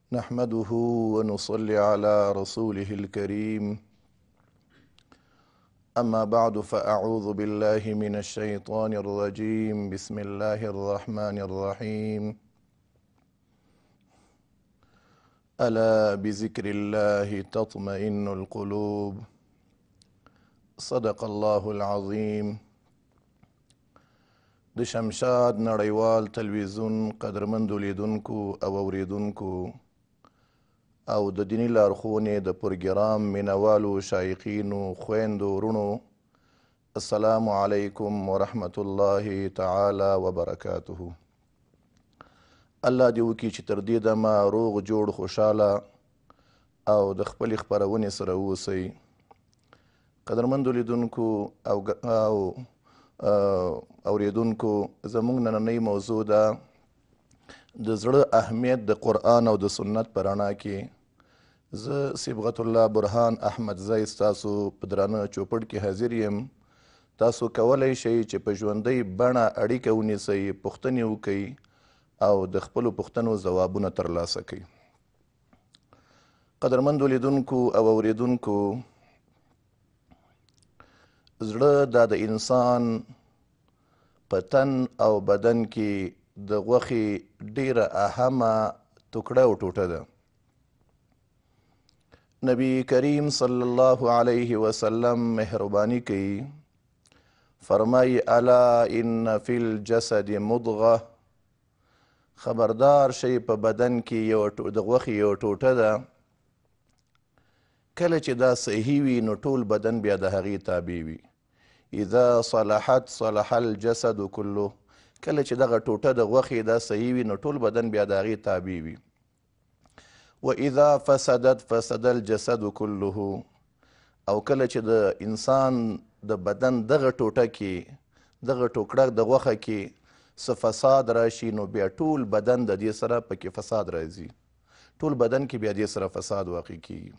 نحمده ونصلي على رسوله الكريم أما بعد فأعوذ بالله من الشيطان الرجيم بسم الله الرحمن الرحيم ألا بذكر الله تطمئن القلوب صدق الله العظيم. د شمشاد نړیوال تلویزیون قدرمندو لیدونکو او اوریدونکو او د دینی لارښوونې د پروګرام مینوالو شایقینو خویندو وروڼو السلام علیکم ورحمت الله تعالی وبرکاته. الله دې وکړي چې تر دې دمه روغ جوړ خوشحاله او د خپلې خپرونې سره اوسئ. قدرمندو لیدونکو او اوریدونکو، زموږ نننۍ موضوع ده د زړه اهمیت د قرآن او د سنت په رڼا کې. زه صبغت الله برهان احمدزی ستاسو په درانه چوپړ کې حاضر یم. تاسو کولی شئ چې په ژوندۍ بڼه اړیکه ونیسئ، پوښتنې وکئ او د خپلو پوښتنو ځوابونه ترلاسه کئ. قدرمندو لیدونکو او اوریدونکو، زړه دا د انسان په تن او بدن کې د غوښې ډیره اهمه ټوکړه او ټوټه ده. نبی کریم صلی الله علیه وسلم مهرباني کوي، فرمایي الا ان فی الجسد مضغه، خبردار شئ په بدن کې د غوښې یو ټوټه ده. کله چې دا صحیح وي نو ټول بدن بیا د هغې تابع وي. اذا صلحت صلح الجسد كله، کله چې دغه ټوټه د غوښې دا صحیح وي نو ټول بدن بیا د هغې تابع وي. واذا فسدت فسد الجسد كله، او کله چې د انسان د بدن دغه ټوټه کې دغه ټوکړه د غوښه کې څه فساد راشي نو بیا ټول بدن د دې سره پکې فساد راځي، ټول بدن کې بیا دې سره فساد واقع کیږي.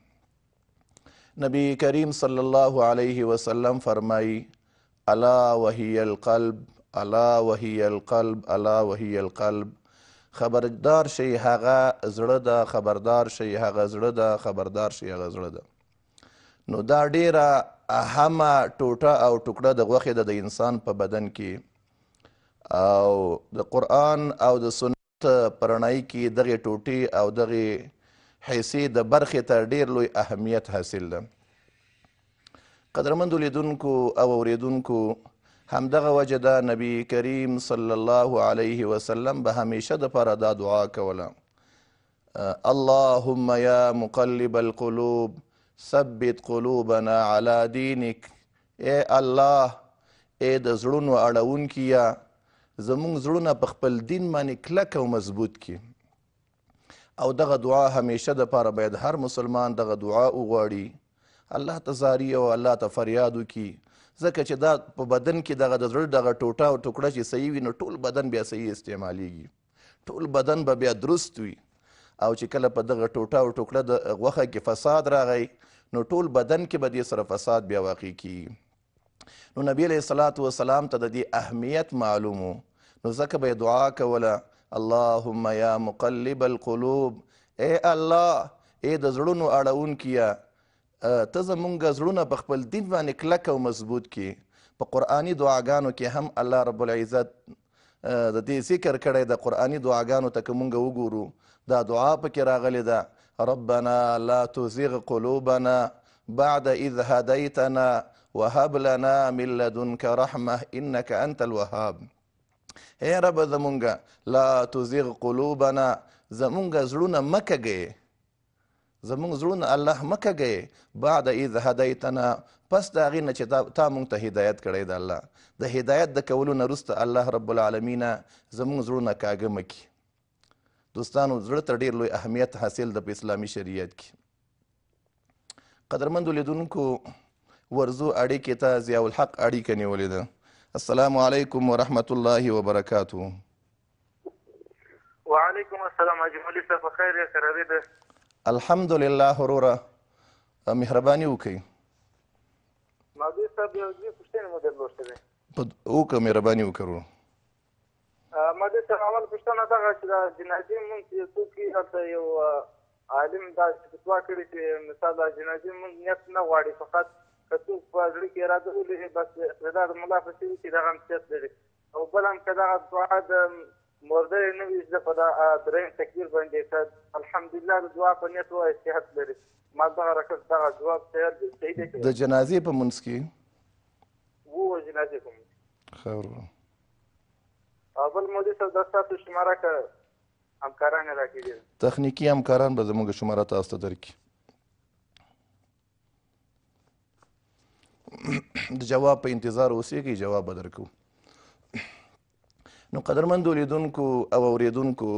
نبی کریم صلی الله علیه وسلم فرمایي الا وهی القلب، الا وهی القلب، الا وهی القلب، خبردار شئ هغه زړه ده، خبردار شئ هغه زړه ده، خبردار شئ هغه زړه ده. نو دا ډیره اهمه ټوټه او ټوکړه د غوښې ده د انسان په بدن کې، او د قرآن او د سنت په رڼایي کې دغې ټوټې او دغې حصې د برخې ته ډیر لوی اهمیت حاصل ده. قدرمندو لیدونکو او اوریدونکو، همدغه وجه ده نبی کریم صلی الله علیه وسلم به همیشه دپاره دا دعا کوله، اللهم یا مقلب القلوب ثبت قلوبنا علی دینک. ای الله، ای د زړونو اړونکیه، زموږ زړونه په خپل دین باندې کلک او مضبوط کړي. او دغه دعا همیشه دپاره باید هر مسلمان دغه دعا وغواړي، الله ته زاري او الله ته فریاد وکړي، ځکه چې دا په بدن کې دغه د زړه دغه ټوټه او ټوکړه چې صحیح وي نو ټول بدن بیا صحیح استعمالیږي، ټول بدن به بیا درست وي. او چې کله په دغه ټوټه او ټوکړه د غوښه کې فساد راغی نو ټول بدن کې به دې سره فساد بیا واقع کیږي. نو نبی علیه الصلاة وسلام ته د دې اهمیت معلوم و، نو ځکه به یې دعا کوله اللهم یا مقلب القلوب، ای الله، ای د زړونو اړونکیه، ته زمونږ زړونه په خپل دین باندې کلک او مضبوط کړي. په قرآني دعاګانو کې هم الله رب العزت د دې ذکر کړی د قرآني دعاګانو ته که مونږ وګورو دا دعا پکې راغلې ده، ربنا لا تزغ قلوبنا بعد اذ هدیتنا وهب لنا من لدنک رحمه انک انت الوهاب. ای رب زمونږه لا تزغ قلوبنا، زمونږ زړونه مه کږئ، زمونږ زړونه الله مه کږئ، بعد اذ هدیتنا، پس د هغې نه چې تا مونږ ته هدایت کړی د الله، د هدایت د کولو نه وروسته الله رب العالمین زمونږ زړونه کاږه مه کړي. دوستانو، زړه ته ډېر لوی اهمیت حاصل ده په اسلامي شریعت کې. قدرمندو لیدونکو، ورځو اړیکې ته ضیاء الحق اړیکه نیولې ده. السلام علیکم ورحمت الله وبرکاته. وعلیکم السلام. حاجي مولوي صاحب په خیر یې؟ خرابې ده؟ الحمدلله وروره، مهرباني وکړئ. مولوي صاحب یو دوې پوښتنې مو درلوستې دي. وکړه، مهرباني وکړو. مولوي صاحب، اول پوښتنه دغه چې د جنازې لمونځ چې څوک کوي هلته یو عالم دا فتوا کړې چې مثال د جنازې مونږ نیت نه غواړي، فقط که څوک په زړه کې اراده ولري بس دا د ملا په څېر چې دغه امتیاز لري. او بل هم که دغه دعا د مرده یې نه وي زه په درېیم تکبیر باندې که الحمدلله د دعا په نیت ووایي صحت لري. ما دغه رقم دغه جواب صحیح دی که د جنازې په منځ کې جنازې په منځ ښه ورو. او بل مودي صاحب دا ستاسو شماره که همکاران یې راکړي تخنیکي همکاران به زموږ شماره تاسو ته درکړي. د جواب په انتظار اوسېږئ، جواب به درکوو. نو قدرمندو لیدونکو او اوریدونکو،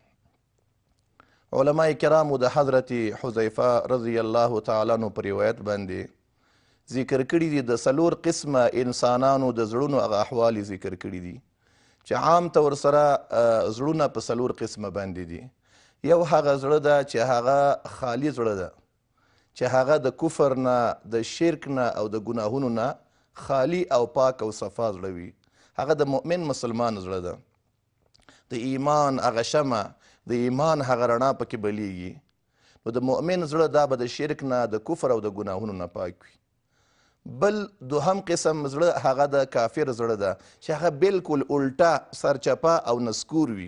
علماء کرامو د حضرت حذیفه رضی الله تعالی عنه په روایت باندې ذکر کړي دي د 4 قسمه انسانانو د زړونو هغه احوال ذکر کړي دي چې عام طور سره زړونه په 4 قسمه باندې دي. یو هغه زړه ده چې هغه خالی زړه ده، چې هغه د کفر نه، د شرک نه او د ګناهونو نه خالی او پاک او صفا زړه وي. هغه د مؤمن مسلمان زړه ده. د ایمان هغه شمع، د ایمان هغه رڼا پکې بلیږي. نو د مؤمن زړه دا به د شرک نه، د کفر او د ګناهونو نه پاک وي. بل دوهم قسم زړه هغه د کافر زړه ده چې هغه بالکل الټا سرچپه او نسکور وي.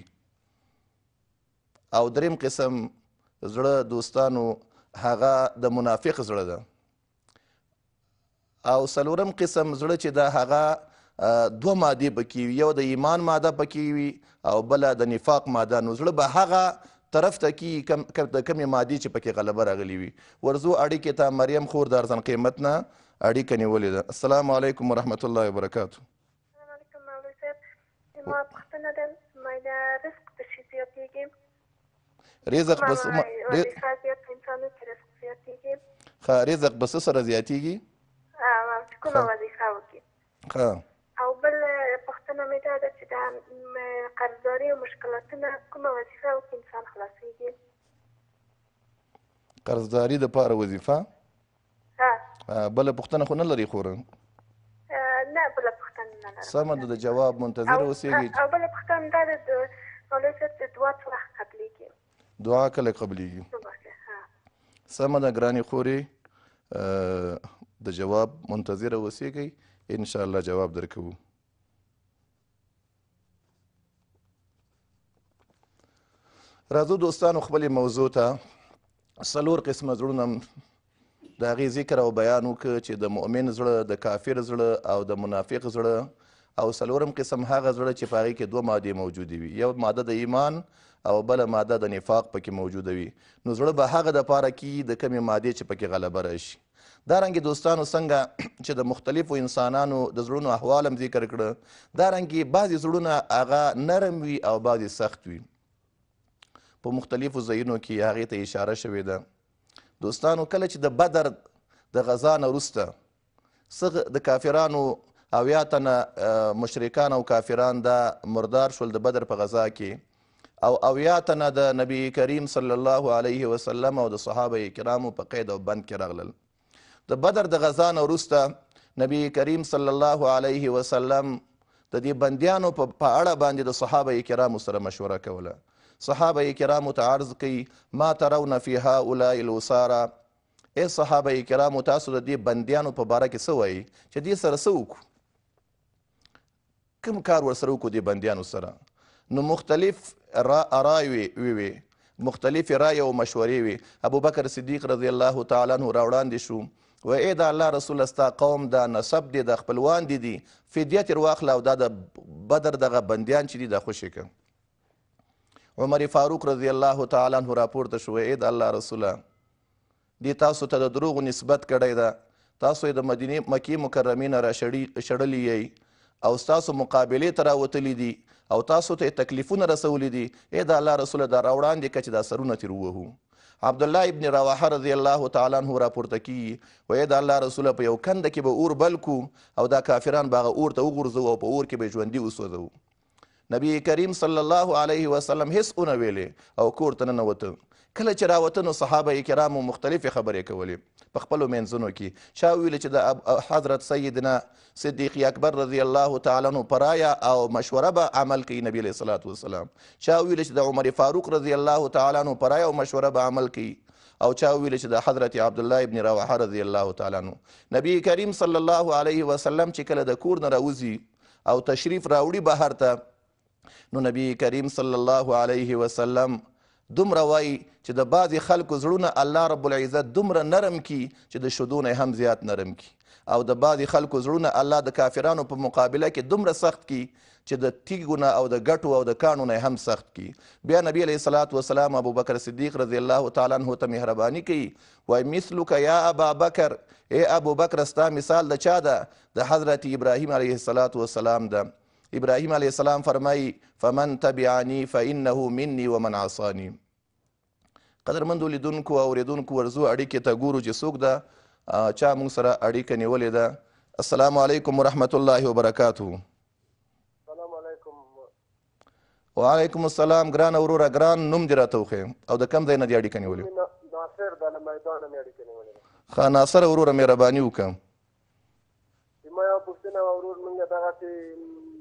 او دریم قسم زړه دوستانو هغه د منافق زړه ده. او 4م قسم زړه چې دا هغه 2 مادې پکې وي، یو د ایمان ماده پکې وي او بله د نفاق ماده. نو زړه به هغه طرف ته کی د کمې مادې چې پکې غلبه راغلی وي. ورځو اړیکې ته مریم خور د ارزان قیمت نه اړیکه نیولې ده. السلام علیکم ورحمت الله وبرکاتو. السلام علیکم مولوي صاحب، زما پوښتنه ده زما د رزق څه شي زیاتېږي؟ رزق به وظیفه زیات انسانو کې رزق زیاتېږي. ښه، رزق به څه سره زیاتېږي؟ چې کومه وظیفه وکړي. ښه. او بل پوښتنه مې دا ده چې د قرضداري او مشکلاتونه کومه وظیفه وکړي انسان خلاصېږي؟ قرضداري دپاره وظیفه؟ بله پوښتنه خو نه لري خوره؟ نه، بله پوښتنه نه لرم. سمه ده، د جواب منتظر اوسېږي. او بله پوښتنه دا ده د مولوي صاحب د دعا څه وخت قبلېږي؟ دعا کله قبلېږي؟ سمه ده ګرانې خورې، د جواب منتظره اوسېږئ، انشاءالله جواب درکوو. راځو دوستانو خپلې موضوع ته. 4 قسمه زړونه د هغې ذکر او بیان وکړه چې د مؤمن زړه، د کافر زړه او د منافق زړه. او 4م قسم هغه زړه چې په هغې کې 2 مادې موجودې وي، یو ماده د ایمان او بله ماده د نفاق پکې موجوده وي. نو زړه به هغه دپاره کي د کمې مادې چې پکې غلبه راشي. دارنګې دوستانو څنګه چې د مختلفو انسانانو د زړونو احوال هم ذکر کړه، دارنګې بعضې زړونه هغه نرم وي او بعضې سخت وي. په مختلفو ځایونو کې هغې ته اشاره شوې ده. دوستانو کله چې د بدر د غزا نه وروسته څه د کافرانو 80 تنه مشرکان او کافران دا مردار شول د بدر په غزا کې، او 80 تنه د نبی کریم صلی الله علیه وسلم او د صحابه کرامو په قید او بند کې راغلل. د بدر د غزا نه وروسته نبی کریم صلی الله علیه وسلم د دې بندیانو په اړه باندې د صحابه کرامو سره مشوره کوله. صحابه کرامو ته عرض کوي ما ترون فی هؤلاء الاسارى، ای صحابه کرامو تاسو د دې بندیانو په باره کې څه وایي چې دې سره څه وکړو، کوم کار ورسره وکړو دې بندیانو سره؟ نو مختلف رایې وې، مختلفې رایې او مشورې وې. ابوبکر صدیق رضی الله تعالی عنه راوړاندې شو، و ای د الله رسول ستا قوم دا نسب دی، د خپلوان دي، فدیه ترې واخله او دا د بدر دغه بندیان چې دي دا خوشې کړه. عمر فاروق رضی الله تعالی عنه راپورته شو، ای د الله رسوله دې تاسو ته د دروغو نسبت کړی ده، تاسو یې د مکې مکرمې نه راشړلي یئ او ستاسو مقابلې ته راوتلي دي او تاسو ته یې تکلیفونه رسولي دي. ای د الله رسوله دا راوړاندې کړه چې دا سرونه ترې ووهو. عبدالله ابن رواحه رضی الله تعالی عنه راپورته کیږي، و ای د الله رسوله په یو کنده کې به اور بل کو او دا کافران به هغه اور ته وغورځوو او په اور کې به یې ژوندي وسوځوو. نبی کریم صلی الله علیه وسلم هیڅ ونه ویلې او کور ته ننوته. کله چې راوته نو صحابه کرامو مختلفې خبرې کولې. په خپلو منځونو کې. چا ویلي چې د حضرت سیدنا صدیق اکبر رضی الله تعالی عنه په رایه او مشوره به عمل کوي نبی علیه الصلاة والسلام. چا ویلي چې د عمر فاروق رضی الله تعالی عنه په رایه او مشوره به عمل کوي، او چا ویلي چې د حضرت عبدالله ابن رواحه رضی الله تعالی عنه. نبی کریم صلی الله علیه وسلم چې کله د کور نه راوځي او تشریف راوړي بهر ته، نو نبی کریم صلی الله علیه وسلم دومره وایي چې د بعضې خلکو زړونه الله رب العزت دومره نرم کی چې د شیدو نه هم زیات نرم کی، او د بعضې خلکو زړونه الله د کافرانو په مقابله کې دومره سخت کی چې د تیږو نه او د ګټو او د کاڼو نه هم سخت کی. بیا نبی علیه الصلاة والسلام ابوبکر صدیق رضی الله تعالی عنه ته مهرباني کوي، وایي مثلک یا ابا بکر، ای ابوبکر ستا مثال د چا ده؟ د حضرت ابراهیم علیه الصلاة والسلام ده. ابراهیم علیه السلام فرمایي فمن تبعنی فانه مني ومن عصانی. قدرمندو لیدونکو او اوریدونکو ورځو اړیکې ته ګورو چې څوک ده چا موږ سره اړیکه نیولې ده. السلام علیکم ورحمت الله وبرکاتو. السلام علیکم. وعلیکم السلام. ګران وروره، ګران نوم دې راته وښیه او د کوم ځای نه دې اړیکه نیولې؟ ناصر د له میدانه مې اړیکه نیولې ده. ښه ناصر وروره مهرباني وکړه. ما یو پوښتنه ورور موږ دغسې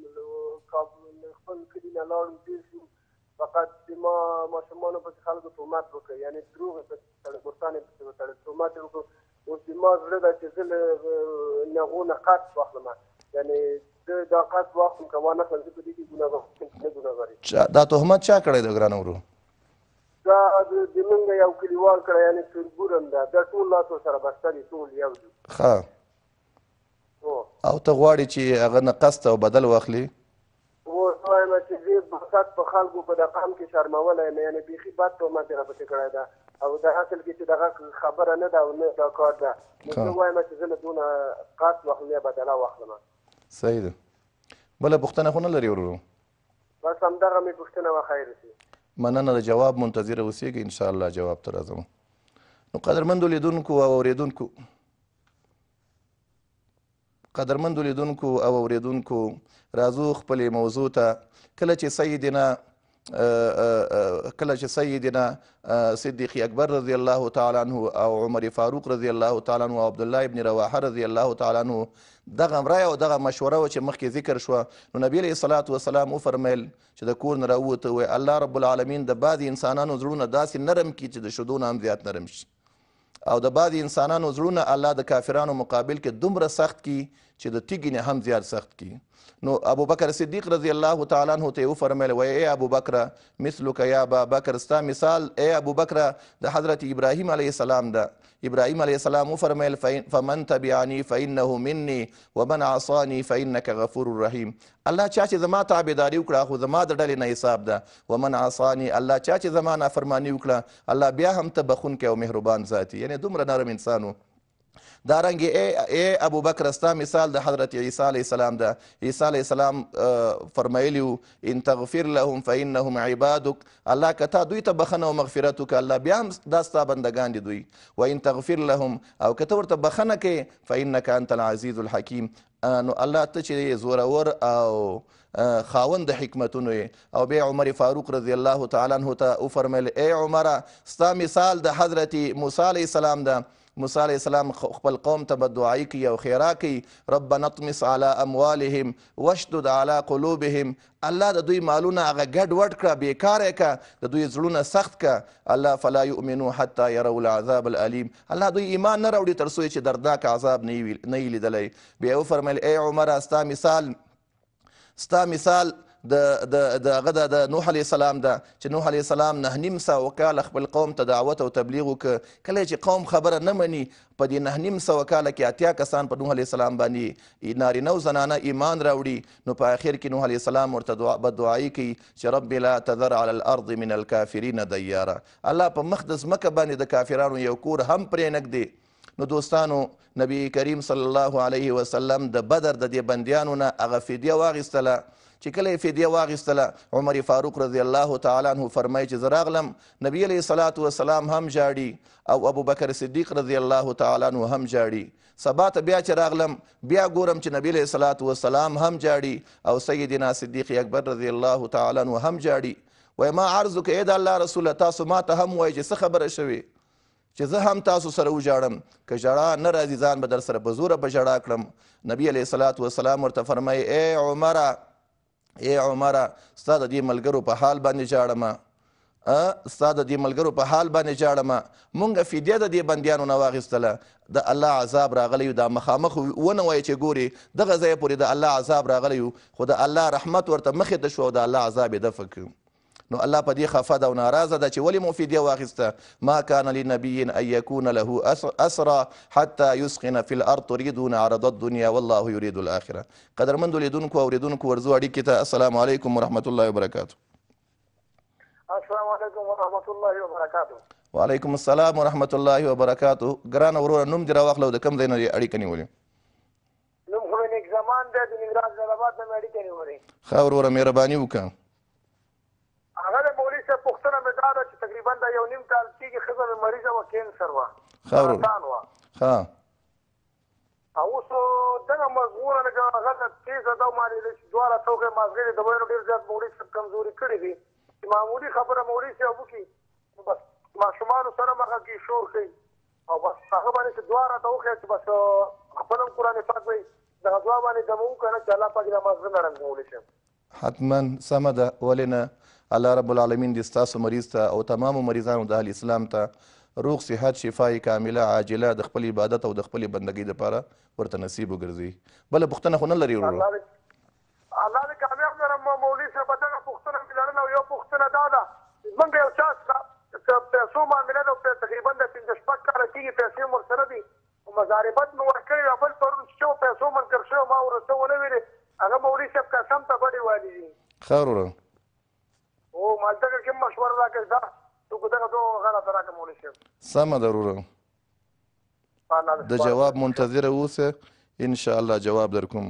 خپل کلي نه لاړو تېر شو، فقط زما ماشومانو پسې خلکو تهمت وکړ، یعنې دروغ یې پسې بهتان یې پسې وتړل، تهمت یې وکړ. اوس زما زړه ده چې زه له هغو نه قصد واخلم، یعنې زه دا قصد واخلم که وانه کړم زه په دې کې ګناهګار نه ګناهګار یم. دا تهمت چا کړی دی ګرانه ورو؟ دا د موږ یو کلیوال کړی، یعنې تربور هم ده، دا ټول لاس ورسره بسته دي، ټول یو دي. ښه، او ته غواړې چې هغه نه قصد او بدل واخلي؟ اوس وایم چې زه بسط په خلکو په دغه قام کې شرمولی یم، یعنې بیخي بد تهمت یې راپسې کړی ده، او د اصل کې چې دغه خبره نه ده او نه دا کار ده. نو زه وایم چې زه له دونه قصد واخلم یا بدله واخلم. صحیح ده. بله پوښتنه خو نه لرې ورو؟ بس همدغه مې پوښتنه وه، خیر شي. مننه، د جواب منتظره اوسېږئ، انشاءالله جواب ته راځم. نو قدرمندو لیدونکو او اوریدونکو او اوریدونکو راځو خپلې موضوع ته. کله چې سیدنا صدیق اکبر رضی الله تعالی عنه او عمر فاروق رضی الله تعالی عنه او عبدالله ابن رواحه رضی الله تعالی عنه دغه رایه او دغه مشوره و چې مخکې ذکر شوه، نو نبی علیه الصلاة والسلام وفرمیل چې د کور نه راووته، وایي الله رب العالمین د بعضې انسانانو زړونه داسې نرم کړي چې د شیدو نه هم زیات نرم شي، او د بعضې انسانانو زړونه الله د کافرانو مقابل کې دومره سخت کړي چې د تیږې نه هم زیات سخت کړي. نو ابوبکر صدیق رضی الله تعالی عنه ته یې وفرمیل، وایي ای ابوبکر مثلک یا ابا بکر، ستا مثال ای ابوبکر د حضرت ابراهیم علیه السلام ده. ابراهیم علیه السلام وفرمیل فمن تبعنی فانه مني ومن عصانی فانک غفور رحیم. الله چا چې زما تابعداري وکړه خو زما د ډلې نه حساب ده، ومن عصانی الله چا چې زما نافرماني وکړه الله بیا هم ته بخونکی او مهربان ذات، یعنې دومره نرم انسان و. دارنګې ای ابوبکر ستا مثال د حضرت عیسی علیه السلام ده. عیسی علیه السلام فرمایلي وو ان تغفر لهم فانهم عبادک، الله که تا دوی ته بخښنه او مغفرت وکړه الله بیا هم دا ستا بندګان دي دوی، و ان تغفر لهم او که ته ورته بخښنه کوې فانک انت العزیز الحکیم، نو الله ته چې زورور او خاوند د حکمتونو یې. او بیا عمر فاروق رضی الله تعالی عنه ته وفرمیل ای عمره ستا مثال د حضرت موسی علیه السلام ده. موسی علیه السلام خپل قوم ته بددعایي کوي او خیرا کوي، ربنا اطمس علی اموالهم واشدد علی قلوبهم، الله د دوی مالونه هغه ګډ وډ کړه، بېکاره یې کړه، د دوی زړونه سخت کړه، الله فلا یؤمنو حتی یروا العذاب العلیم، الله دوی ایمان نه راوړي تر څو چې دردناک عذاب نه یې لیدلی. بیا وفرمیل ای عمره ستا مثال د نوح علیه السلام ده چې نوح علیه السلام 9.5 کاله خپل قوم ته دعوت او تبلیغ وکړه. کله چې قوم خبره نه مني په دې 9.5 کاله کې 80 کسان په نوح علیه السلام باندې نارینه او زنانه ایمان راوړي. نو په آخر کې نوح علیه السلام ورته بددعایي کوي چې رب لا تذر علی الارض من الکافرین دیارا، الله په مخ د ځمکه باندې د کافرانو یو کور هم پرې نږدې. نو دوستانو نبی کریم صلی الله علیه وسلم د بدر د دې بندیانو نه هغه فدیه واخیستله. چې کله یې فدیه واخیستله عمر فاروق رضی الله تعالی عنه فرمایي چې زه راغلم نبی علیه الصلاة والسلام هم جاړي او ابوبکر صدیق رضی الله تعالی عنه هم جاړي. سبا ته بیا چې راغلم بیا ګورم چې نبی علیه الصلاة والسلام هم جاړي او سیدنا صدیق اکبر رضی الله تعالی عنه هم جاړي. وایي ما عرض وکړه ای د الله رسوله تاسو ما ته هم وایي چې څه خبره شوې چې زه هم تاسو سره وژاړم که ژړا نه راځي ځان به در سره په زوره په ژړا کړم. نبي علیه الصلاة والسلام ورته فرمایي ای عمره ستا د دې ملګرو په حال باندې ژاړمه ستا د دې ملګرو په حال باندې ژاړمه. مونږ فدیه د دې بندیانو نه واخیستله د الله عذاب راغلی دا مخامخ ونه وایي چې ګوري دغه ځای پورې د الله عذاب راغلی خو د الله رحمت ورته مخې ته شو او د الله عذاب یې دفع کړ. نو الله په دې خفه ده او ناراضه ده چې ولې مو فدیه واخیسته. ما کان لنبي ان یکون له اسرى حتى یسخن فی الارض تریدون عرض الدنیا والله یرید الاخره. قدرمندو لیدونکو او اوریدونکو ورځو اړیکې ته السلام علیکم ورحمت الله وبرکاتو. السلام علیکم ورحمت الله وبرکاتو. وعلیکم السلام ورحمت الله وبرکاتو. ګرانه وروره نوم دې راواخله او د کوم ځای نه اړیکه نیولې؟ نوم خو مې نیک زمان دی د ننګرهار جلالاباد نه مې اړیکه نیولې. ښه وروره مهرباني وکړه. هغه د مولوي صاحب پوښتنه مې دا ده چې تقریبا دا یو نیم کال کېږي ښځه مې مریضه وه کینسر وه ښه وروره ښه او اوس دغه مزغوره لږه هغه ده تېزه ده مانې دواړه څوکۍ مازغې د دواړو ډېر زیات مولوي صاحب کمزوري کړي دي چې معمولي خبره مولوي صاحب وکړي بس ماشومانو سره مخه کې شور کوي او بس هغه باندې چې دعا راته وښیه چې بس خپل هم قرآن پاک وایي دغه دعا باندې دمه وکړه چې الله پاک دا مازغه نرم مولوي صاحب. حتما سمه ده ولې نه. الله رب العالمین دې ستاسو مریض ته او تمامو مریضانو د اهل اسلام ته روغ صحت شفای کامله عاجله د خپل عبادت او د خپل بندګۍ دپاره ورته نصیب وګرځي. بله پوښتنه خو نه لري وروره؟ الله دې کامیاب کړم مولوي صاحب دغه پوښتنه مې لرله او یو پوښتنه دا ده زمونږ یو چا پیسو معامله ده تقریبا د پنځه شپږ کاله کېږي پیسې مو ورسره دي مزاربت مې ورکړې وه بل پرون چې پیسو منکر شوی ما ورته ونه ویلې هغه مولوي صاحب قسم ته بډې والي دي. ښه وروره او مالدګه کې مشوره راکړې دا تو دغه دو غلطه راکړه مولوي صاحب. سمه ده وروره د جواب منتظره اوسه انشاءالله جواب در کوم.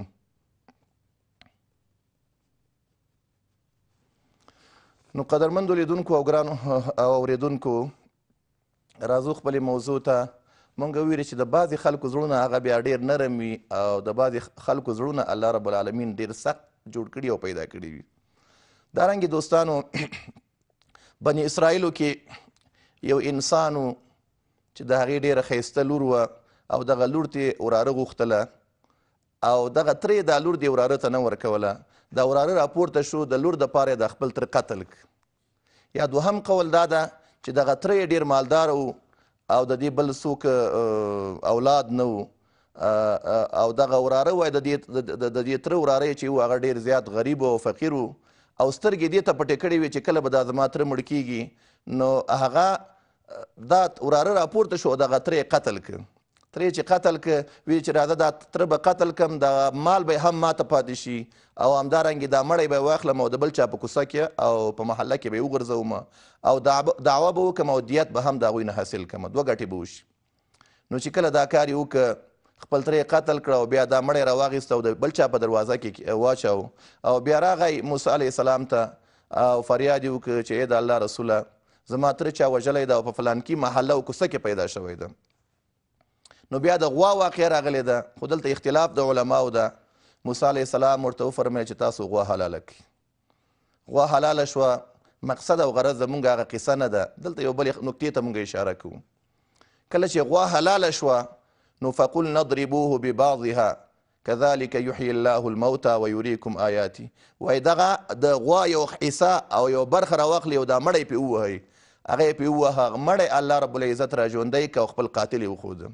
نو قدرمندو لیدونکو او ګرانو اوریدونکو راځو خپلې موضوع ته. مونږ ویلي چې د بعضې خلکو زړونه هغه بیا ډېر نرم وي او د بعضې خلکو زړونه الله رب العالمین ډېر سخت جوړ کړي او پیدا کړي وي. دارنګې دوستانو بني اسرائیلو کې یو انسان و چې د هغې ډېره ښایسته لور وه او دغه لور ته وراره غوښتله او دغه ترې دا لور دې وراره ته نه ورکوله. دا وراره راپورته شو د لور دپاره یې د خپل تر قتل یا دوهم قول دا ده چې دغه تره یې ډېر مالدار و او د دې بل څوک اولاد نه و او دغه وراره وای د دې تره وراره چې و هغه ډېر زیات غریب او فقیر و او سترګې دې ته پټې کړې وې چې کله به دا زما تره مړ کېږي نو هغه دا وراره راپورته شو دغه تره یې قتل کړ. ترې چې قتل که وی چې راځه دا تره به قتل کم د مال به هم ماته پاتې شي او همدارنګې دا مړی به واخلم او د بل چا په کوڅه کې او په محله کې به یې وغورځوم او دعوه به وکړم او دیت به هم د هغوی نه حاصل کړم دوه ګټې به وشي. نو چې کله دا کار یې وکړه خپل تره یې قتل کړه او بیا دا مړی راواخیست او د بل چا په دروازه کې واچو او بیا راغی موسی علیه السلام ته او فریاد یې وکړه چې ای د الله رسوله زما تره چا وژلی ده او په فلانکي محله او کوڅه کې پیدا شوی ده. نو بیا د غوا واقع راغلی ده خو دلته اختلاف د علماو ده. موسی علیه السلام ورته وفرمیل چې تاسو غوا حلاله کړئ. غوا حلاله شوه. مقصد او غرض زمونږ هغه قصه نه ده. دلته یو بلې نکتې ته مونږ اشاره کوو. کله چې غوا حلاله شوه نو فقل نضربوه ببعضها كذلك يحيي الله الموتى ويريكم آياته. وای دغه د غوا یو حصه او یو برخه راواخلي او دا مړی پې ووهئ هغه یې پې ووهه مړی الله رب العزت را ژوندی که او خپل قاتل یې وښوده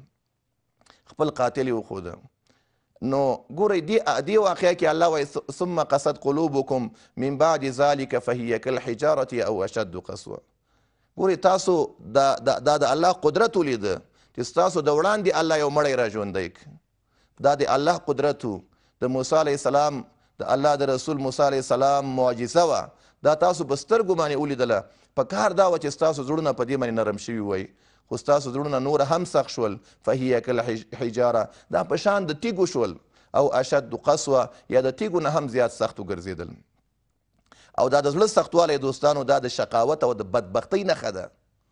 نو ګورئ دې واقعه کې الله وایي ثم قست قلوبكم من بعد ذلك فهي كالحجارة او اشد قسوه. ګورئ تاسو دا د الله قدرت ولیده چې ستاسو د وړاندې الله یو مړی را ژوندی دا د الله قدرت د موسی علیه السلام د الله د رسول موسی علیه السلام معجزه وه دا تاسو په سترګو باندې ولیدله. په کار دا وه چې ستاسو زړونه په دې باندې نرم شوي وی خو ستاسو زړونه نور هم سخت شول. فهي کالحجاره دا په شان د تیږو شول او اشد قسوه یا د تیږو نه هم زیات سخت وګرځېدل. او دا د زړه سختوالی دوستانو دا د شقاوت او د بدبختۍ نښه ده.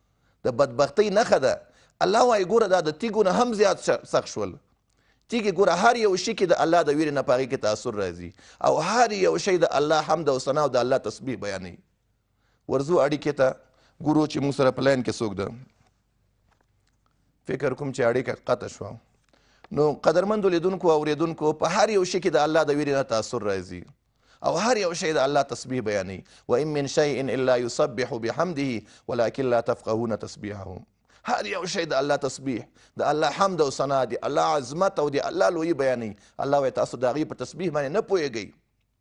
الله وایي ګوره دا د تیږو نه هم زیات سخت شول. تیږې ګوره هر یو شي کې د الله د ویرې نه په هغې کې تاثر راځي او هر یو شی د الله حمد او ثنا او د الله تسبیح بیانوي. ورځو اړیکې ته ګورو چې موږ سره په لاین کې څوک ده. فکر کوم چې اړیکه قطع شوه. نو قدرمندو لیدونکو او اوریدونکو په هر یو شي کې د الله د ویرې نه تاثر راځي او هر یو شی د الله تسبیح بیانوي. وان من شیء الا یسبح بحمده ولکن لا تفقهون تسبیحهم. هر یو شی د الله تسبیح، د الله حمد او ثنا، د الله عظمت او د الله لویي بیانوي. الله وایي تاسو د هغې په تسبیح باندې نه پوهېږئ.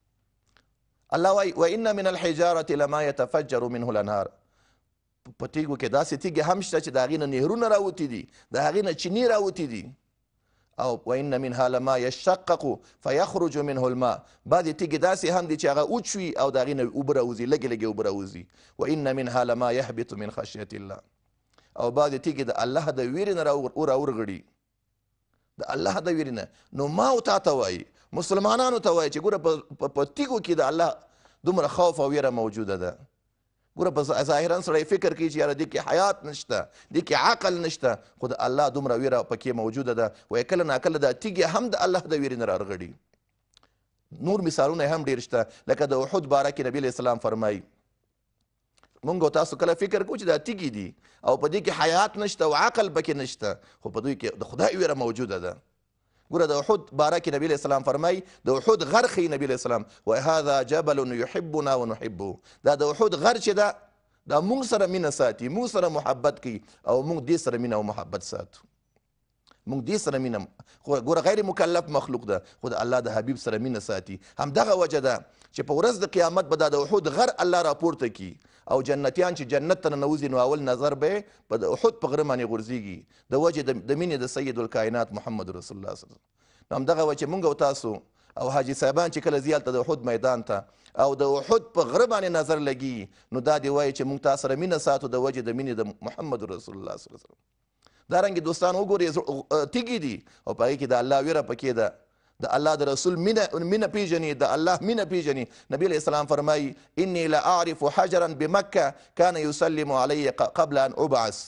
الله وایي وان من الحجارة لما يتفجر منه الانهار. په تیږو کې داسې تیږې هم شته چې د هغې نه نهرونه راوتي دي، د هغې نه چینې راوتي دي. او وان منها لما يشقق فيخرج منه الماء. بعضې تیږې داسې هم دي چې هغه اوچوي او د هغې نه اوبه راوځي، لږې لږې اوبه راوځي. وان منها لما يهبط من خشیة الله. او بعضې تیږې د الله د ویرې نه راورغړي، د الله د ویرې نه. نو ما او تا ته وایي، مسلمانانو ته وایي چې ګوره په تیږو کې د الله دومره خوف او ویره موجوده ده. ګوره په ظاهرا سړی فکر کوي چې یاره دې کې حیات نشته، دې کې عقل نشته، خو د الله دومره ویره پکې موجوده ده. وایي کله ناکله دا تیږې هم د الله د ویرې نه راورغړي. نور مثالونه هم ډېر شته، لکه د احد باره کې نبي علیه السلام فرمایي مونږ او تاسو کله فکر کوو چې دا تیږې دي او په دې کې حیات نشته او عقل پکې نشته، خو په دوی کې د خدای ویره موجوده ده. ګوره د احد باره کې نبي علیه السلام فرمایي د احد غر ښیي نبي علیه السلام وایي هذا جبل یحبنا ونحبه. دا د احد غر چې ده دا مونږ سره مینه ساتي، مونږ سره محبت کوي او مونږ دې سره مینه او محبت ساتو. مونږ دې سره مینه، خو ګوره غیر مکلف مخلوق ده، خو د الله د حبیب سره مینه ساتي. همدغه وجه ده چې په ورځ د قیامت به دا د احد غر الله راپورته کي او جنتیان چې جنت ته ننوځي نو اول نظر به په د احد په غره باندې غورځېږي د وجې د مینې د سید الکائنات محمد رسول الله صلی الله علیه وسلم. نو همدغه وجه مونږ او تاسو او حاجي صاحبان چې کله ځي هلته د احد میدان ته او د احد په غره باندې نظر لګي نو دا دې وایي چې مونږ تا سره مینه ساتو د وجې د مینې د محمد رسول الله صلی الله علیه وسلم. دارنګې دوستان وګورئ تیږې دي او په هغې کې د الله ویره پکې ده، د الله د رسول مینه پیژني، د الله مینه پیژني. نبی علیه السلام فرمایي انی لاعرف حجرا بمکه کان یسلم علی قبل ان ابعث.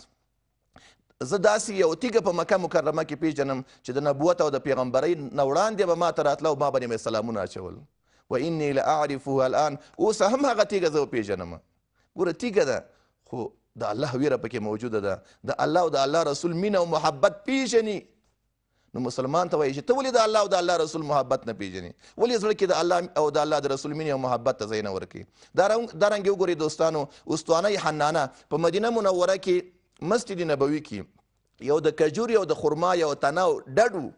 زه داسې یو تیږه په مکه مکرمه کې پیژنم چې د نبوت او د پیغمبرۍ نه وړاندې به ما ته راتله او ما باندې مې سلامونه اچول. و انی لاعرفه الان، اوس هم هغه تیږه زه وپیژنم. ګوره تیږه ده خو د الله ویره پکې موجوده ده، د الله او د الله رسول مینه او محبت پیژني. نو مسلمان ته وایي چې ته ولې د الله او د الله رسول محبت نه پیژنې؟ ولې زړه کې د الله او د الله د رسول مینې او محبت ته ځای نه ورکوي؟ دارنګې وګورئ دوستانو استوانه حنانه په مدینه منوره کې مسجد نبوي کې یو د کجوري او د خرما یو تنه ډډ و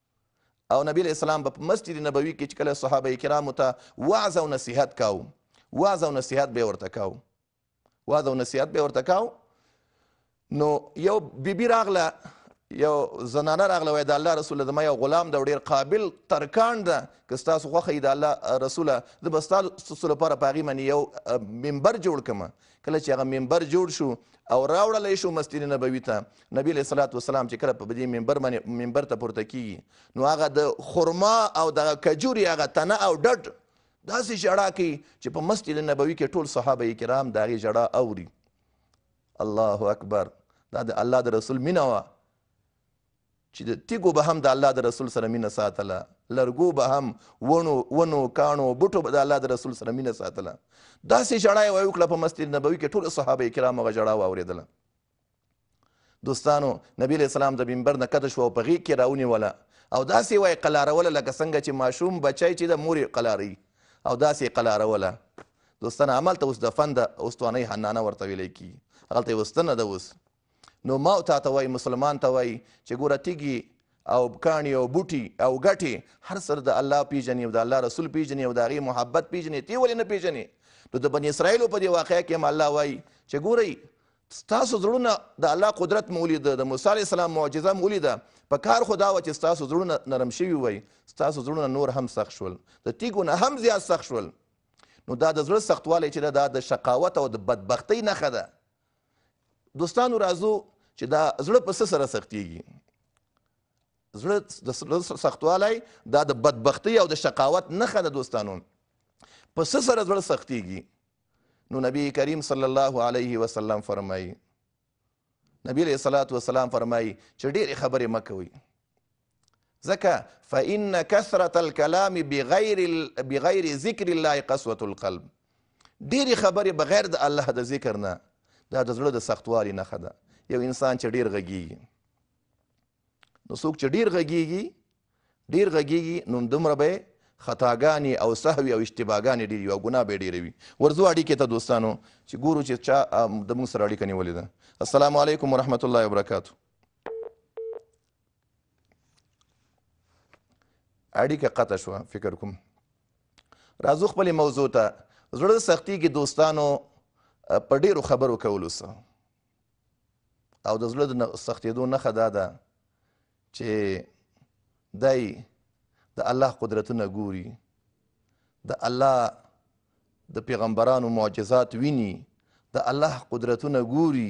او نبی علیه السلام په مسجد نبوي کې چې کله صحابه کرامو ته وعظ او نصیحت کاو، وعظ او نصیحت به ورته کاو، وعظ او نصیحت به ورته کاو. نو یو بیبي راغله، یو زنانه راغله، وایي د الله رسوله زما یو غلام ده ډېر قابل ترکاڼ ده، که ستاسو خوښه وي د الله رسوله زه به ستاسو لپاره په هغې باندې یو منبر جوړ کړم. کله چې هغه منبر جوړ شو او راوړلی شو مسجد نبوي ته، نبي علیه صلات وسلام چې کله په دې منبر باندې منبر ته پورته کېږي نو هغه د خرما او د کجوري هغه تنه او ډډ داسې ژړا کوي چې په مسجد نبوي کې ټول صحابه کرام د هغې ژړا اوري. الله اکبر. دا د الله د رسول مینه وه چې د تیږو به هم د الله د رسول سره مینه ساتله، لرګو به هم ونو کاڼو بوټو به د الله د رسول سره مینه ساتله. داسې ژړا یې وکړه په مسجد نبوي کې ټولو صحابه کرام هغه ژړا واورېدله. دوستانو نبي علیه السلام د منبر نه کته شو او په غېږ کې راونیوله او داسې وایي قلاروله لکه څنګه چې ماشوم بچی چې د مور یې قلاروي او داسې یې قلاروله. دوستانو همالته اوس دفن د استوانۍ حنانه ورته ویلی کېږي، هغلته یې وستنه ده اوس. نو ما او تا ته وایي، مسلمان ته وایي چې ګوره تیږې او کاڼي او بوټي او ګټې هر سر د الله پیژني او د الله رسول پیژني او د هغې محبت پیژني، تی ولې نه پیژني؟ نو د بني اسرائیلو په دې واقعه کې هم الله وایي چې ګورئ ستاسو زړونه د الله قدرت مو ولیده، د موسی علیه السلام معجزه مو ولیده، په کار خو دا وه چې ستاسو زړونه نرم شوي وی، ستاسو زړونه نور هم سخت شول، د تیږو نه هم زیات سخت شول. نو دا د زړه سختوالی چې ده دا د شقاوت او د بدبختۍ نښه ده. دوستانو راځو چې دا زړه په څه سره سختېږي؟ زړه د سختوالی دا د بدبختۍ او د شقاوت نښه ده. دوستانو په څه سره زړه سختېږي؟ نو نبی کریم صلی الله علیه وسلم فرمایي، نبی علیه الصلاة وسلام فرمایي چې ډېرې خبرې مه کوئ، ځکه فإن کثرة الکلام بغیر ذکر الله قسوة القلب. ډېرې خبرې بغیر د الله د ذکر نه دا د زړه د سختوالي نښه ده. یو انسان چې ډېر غږیږي، نو څوک چې ډېر غږېږي نو دومره به خطاګانې او سهوي او اشتباهګانې ډېرې وي او ګناه به یې ډېره وي. ورځو اړیکې ته دوستانو چې ګورو چې چا د موږ سره اړیکه نیولې ده. السلام علیکم ورحمت الله وبرکاتو. اړیکه قطع شوه فکر کوم. راځو خپلې موضوع ته. زړه سختېږي دوستانو په ډېرو خبرو کولو سره، او د زړه د سختېدو نښه دا ده چې دی د الله قدرتونه ګوري، د الله د پیغمبرانو معجزات ویني، د الله قدرتونه ګوري،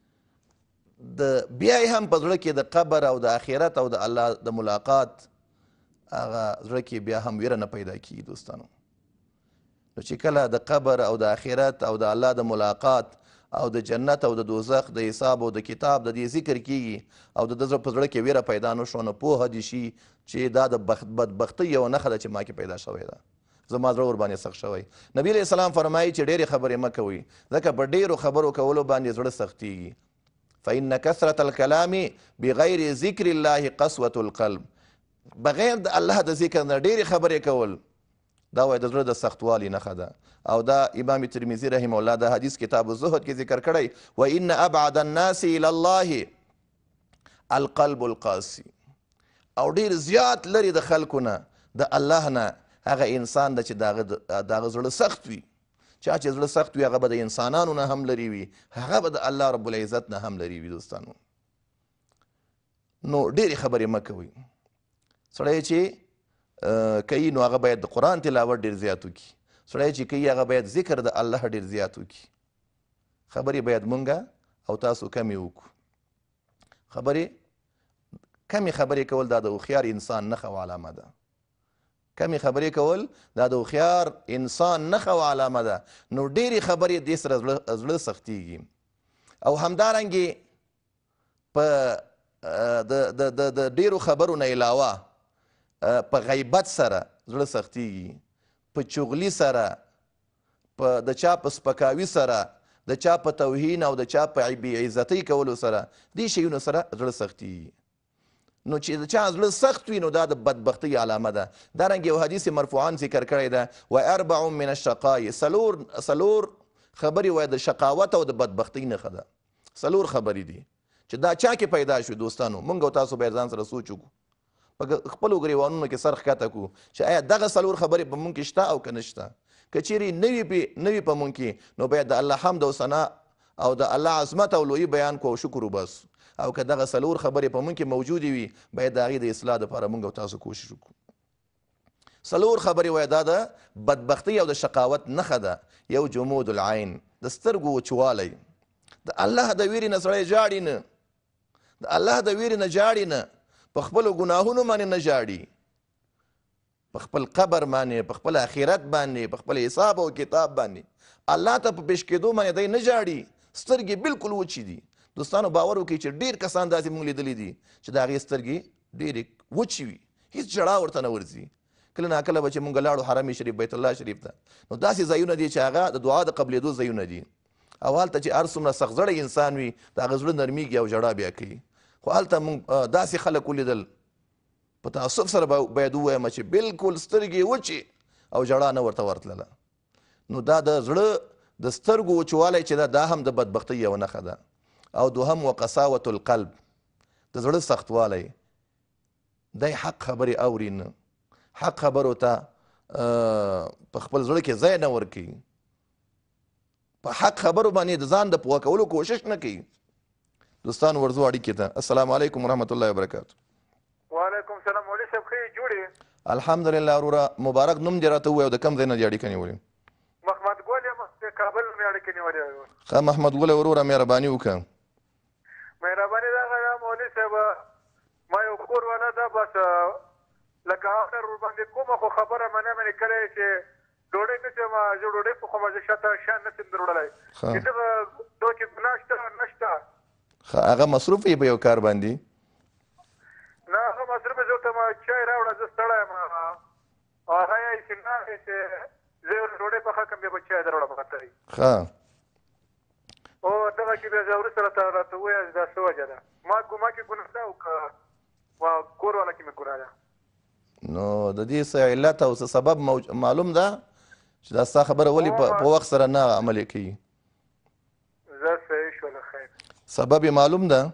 بیا یې هم په زړه کې د قبر او د آخرت او د الله د ملاقات هغه زړه کې بیا هم ویره نه پیدا کېږي دوستانو. نو چې کله د قبر او د آخرت او د الله د ملاقات او د جنت او د دوزخ د حساب او د کتاب د دې ذکر کېږي او د ده په زړه کې ویره پیدا نه شو، نو پوهه دې شي چې دا د بدبختۍ یوه نښه ده چې ما کې پیدا شوې ده، زما زړه ورباندې سخت شوی. نبي علیه السلام فرمایي چې ډېرې خبرې مه کوئ، ځکه په ډېرو خبرو کولو باندې زړه سختېږي. فإن کثرة الکلام بغیر ذکر الله قسوة القلب. بغیر د الله د ذکر نه ډېرې خبرې کول دا وایي د زړه د سختوالي نښه ده. او دا امام ترمذي رحمه الله د حدیث کتاب الزهد کې ذکر کړی، وإن ابعد الناس الى الله القلب القاسي. او ډېر زیات لري د خلکو نه د الله نه هغه انسان ده چې د هغه زړه سخت وي. چا چې زړه سخت وي هغه به د انسانانو نه هم لري وي، هغه به د الله رب العزت نه هم لري وي دوستانو. نو ډېرې خبرې مه کوئ. سړی چې کوي نو هغه باید د قرآن تلاوت ډېر زیات وکړي. سړی چې کوي هغه باید ذکر د الله ډېر زیات وکړي. خبرې باید مونږ او تاسو کمې وکړو. کمې خبرې کول دا د هوښیار انسان نښه او علامه ده. کمې خبرې کول دا د هوښیار انسان نښه او علامه ده. نو ډېرې خبرې دې سره زړه سختېږي. او همدارنګې په د ډېرو خبرو نه علاوه په غیبت سره زړه سختېږي، په چغلي سره، د چا په سپکاوي سره، د چا په توهین او د چا په بې عزتۍ کولو سره، دې شیونو سره زړه سختېږي. نو چې د چا زړه سخت وي نو دا د بدبختۍ علامه ده. دارنګې یو حدیث مرفوعان ذکر کړی ده، واربع من الشقاء. څلور خبرې وایي د شقاوت او د بدبختۍ نښه ده. څلور خبرې دي چې دا چا کې پیدا شو دوستانو. مونږ او تاسو باید ځان سره سوچ وکړو، په خپلو ګریوانونو کې سر ښکته کړو چې آیا دغه څلور خبرې په مونږ کې شته او که نه شته. که چیرې نه وي په مونږ کې نو باید د الله حمد او ثنا او د الله عظمت او لویي بیان کو او شکر وباسو. او که دغه څلور خبرې په مونږ کې موجودې وي باید د هغې د اصلاح دپاره مونږ او تاسو کوشش وکړو. څلور خبرې وایي دا د بدبختۍ او د شقاوت نښه ده. یو جمود العین، د سترګو وچوالی. د الله د ویرې نه سړی جاړي نه، د الله د ویرې نه جاړي نه، په خپلو ګناهونو باندې نه جاړي، په خپل قبر باندې، په خپل آخرت باندې، په خپل حساب او کتاب باندې الله ته په پیش کېدو باندې دی نه جاړي. سترګې بالکل وچې دي دوستانو. باور وکړئ چې ډېر کسان داسې موږ لیدلي دي چې د هغې سترګې ډېرې وچې وي، هېڅ ژړا ورته نه ورځي. کله ناکله به چې موږ لاړو حرم شریف بیت الله شریف ته، نو داسې ځایونه دي چې هغه د دعا د قبلېدو ځایونه دي. او هلته چې هر څومره سختزړی انسان وي د هغه زړه نرمیږي او ژړا بیا کوي. خو هلته موږ داسې خلک ولیدل، په تعصب سره باید ووایم چې بالکل سترګې وچې او ژړا نه ورته ورتلله. نو دا د زړه د سترګو وچوالی چې دا هم د بدبختۍ یوه نښه ده. او دوهم وقساوة القلب، د زړه سختوالی. دی حق خبرې اوري نه، حق خبرو ته په خپل زړه کې ځای نه ورکوي، په حق خبرو باندې د ځان د پوه کولو کوشش نه کوي. دوستان ورځو اړیکې ته. السلام علیکم ورحمت الله وبرکاتو. وعلیکم السلام. مولوي صاحب ښه جوړې؟ الحمدلله وروره. مبارک نوم دې راته ووایه او د کوم ځای نه دې اړیکه نیولې؟ محمد ګل یم، کابل نه مې اړیکه نیولې. ښه محمد ګل وروره مهرباني وکړه. مهرباني دغه مولوي صاحب، ما یو کور والا ده، بس لکه آخر ورباندې کومه خو خبره منې کړی چې ډوډۍ نه شم، زه ډوډۍ پخوم، زه شاته شیان نه شم دروړلی. چې دغه دو کې ګناه شته نه شته؟ هغه مصروف یې په یو کار باندې؟ نه هغه مصروف یې، زه ورته چای راوړه، زه ستړی یم. هغه یې چې نه چې زه ډوډۍ پخه کړم بیا به چای دروړم هغه ته. ښه او دغه کې بیا زه وروسته راته ووایه دا څه وجه ده. ما کې ګناه ده او که کور والا کې مې ګناه ده. نو د دې څه علت او څه سبب معلوم ده چې دا ستا خبره ولې په وخت سره نه عملي کوي؟ زه صحیح شوله خیر. سبب یې معلوم ده؟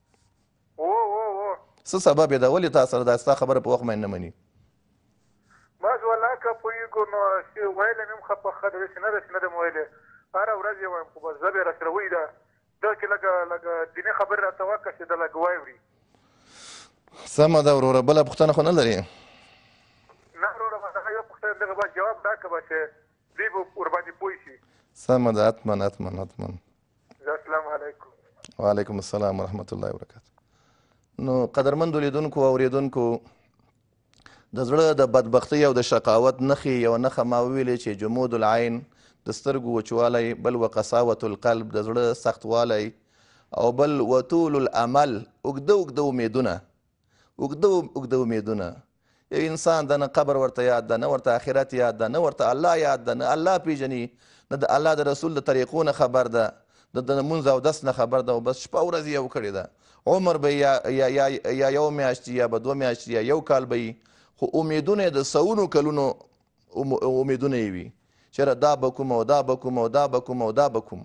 څه سبب یې ده ولې تا سره دا ستا خبره په وخت باندې نه مني؟ بس والله که پوهېږو نو ویلی مې هم ښه په ښه ده داسې نه ده چې نه ده مې ویلې هره ورځ یې وایم خو بس ژبه یې راسره وایي ده دا کې لږه دیني خبرې راته وکړه چې ده لږ واوري. سمه ده وروره بله پوښتنه خو نه لرې؟ نه وروره بس هغه یوه پوښتنه دغه بس جواب دا که به چې دوی به ورباندې پوه شي. سمه ده حتما حتما حتما. السلام علیکم. وعلیکم السلام ورحمت الله وبرکاته. نو قدرمندو لیدونکو او اورېدونکو د زړه د بدبختۍ او د شقاوت نښې یوه نښه ما وویلې چې جمود العین د سترګو وچوالی، بل وقساوة القلب د زړه سختوالی، او بل وطول الامل اوږده اوږده امیدونه اوږده امیدونه. یو انسان د نه قبر ورته یاد ده، نه ورته آخرت یاد ده، نه ورته الله یاد ده، نه الله پیژني، نه د الله د رسول د طریقو نه خبر ده، د لمونځ او دس نه خبر ده، او بس شپه ورځ یې وکړې ده. عمر به یا یو میاشتې یا به دوه میاشتې یا یو کال به وي، خو امیدونه د سوونو کلونو امیدونه یې وي چېرې دا به کوم او دا به کوم او دا به کوم او دا به کوم.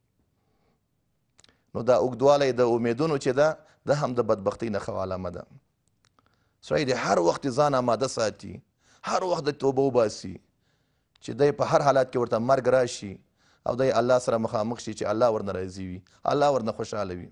نو دا اوږدوالی د امیدونو چې ده دا هم د بدبختۍ نښه او علامه ده. سړی د هر وخت ځان آماده ساتي، هر وخت د توبه وباسي چې دی په هر حالت کې ورته مرګ راشي او دی الله سره مخامخ شي چې الله ورنه راضي وي، الله ورنه خوشحاله وي.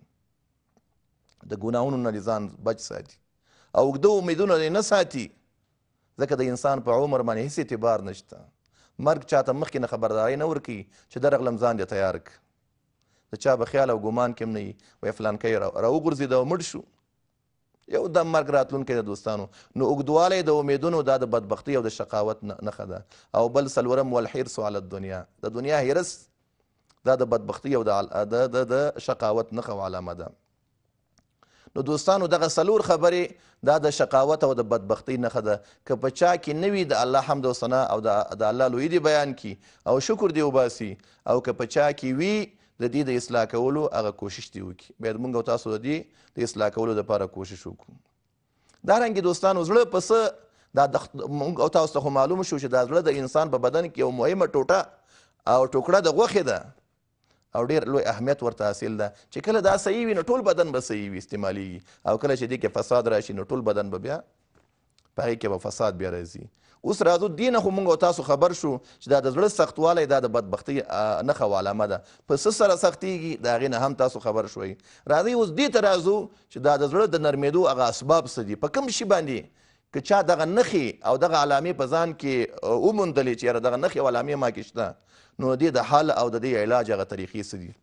د ګناهونو نه ځان بچ ساتي او اوږده امیدونه نه ساتي، ځکه د انسان په عمر باندې هیڅ اعتبار نشته. مرګ چاته مخکې نه خبرداری نه ورکوي چې درغلم ځان دې تیار کړه. د چا به خیال او ګمان کې هم نه وي وایي فلانکی راوغورځېد او مړ شو، یو دم مرګ راتلونکی د دوستانو. نو اوږدوالی د امیدونو دا د بدبختۍ او د شقاوت نښه ده. او بل څلورم والحرص علی الدنیا، د دنیا حرص دا د بدبختۍ او د شقاوت نښه او علامه ده. نو دوستانو دغه څلور خبرې دا د شقاوت او د بدبختۍ نښه ده. که په چا کې نه وي د الله حمد او ثنا او د الله لویي دې بیان کړي او شکر دې وباسي، او که په چا کې وي د دې د اصلاح کولو هغه کوشش دې وکړي. باید موږ او تاسو د دې د اصلاح کولو دپاره کوشش وکړو. دارنګې دوستانو زړه په څه دا موږ او تاسو ته خو معلوم شو چې دا زړه د انسان په بدن کې یو مهمه ټوټه او ټوکړه د غوښې ده او ډېر لوی اهمیت ورته حاصل ده چې کله دا صحیح وي نو ټول بدن به صحیح وي استعمالیږي، او کله چې دې کې فساد راشي نو ټول بدن به بیا په هغې کې به فساد بیا راځي. اوس راځو دې نه خو موږ او تاسو خبر شو چې دا د زړه سختوالی دا د بدبختۍ نښه او علامه ده. په څه سره سختېږي د هغې نه هم تاسو خبر شوئ. راځئ اوس دې ته راځو چې دا د زړه د نرمېدو هغه اسباب څه دي، په کوم شي باندې که چا دغه نښې او دغه علامې په ځان کې وموندلې چې یاره دغه نښې او علامې ما کې شته، نو د دې د حل او د دې علاج هغه طریقې څه دي.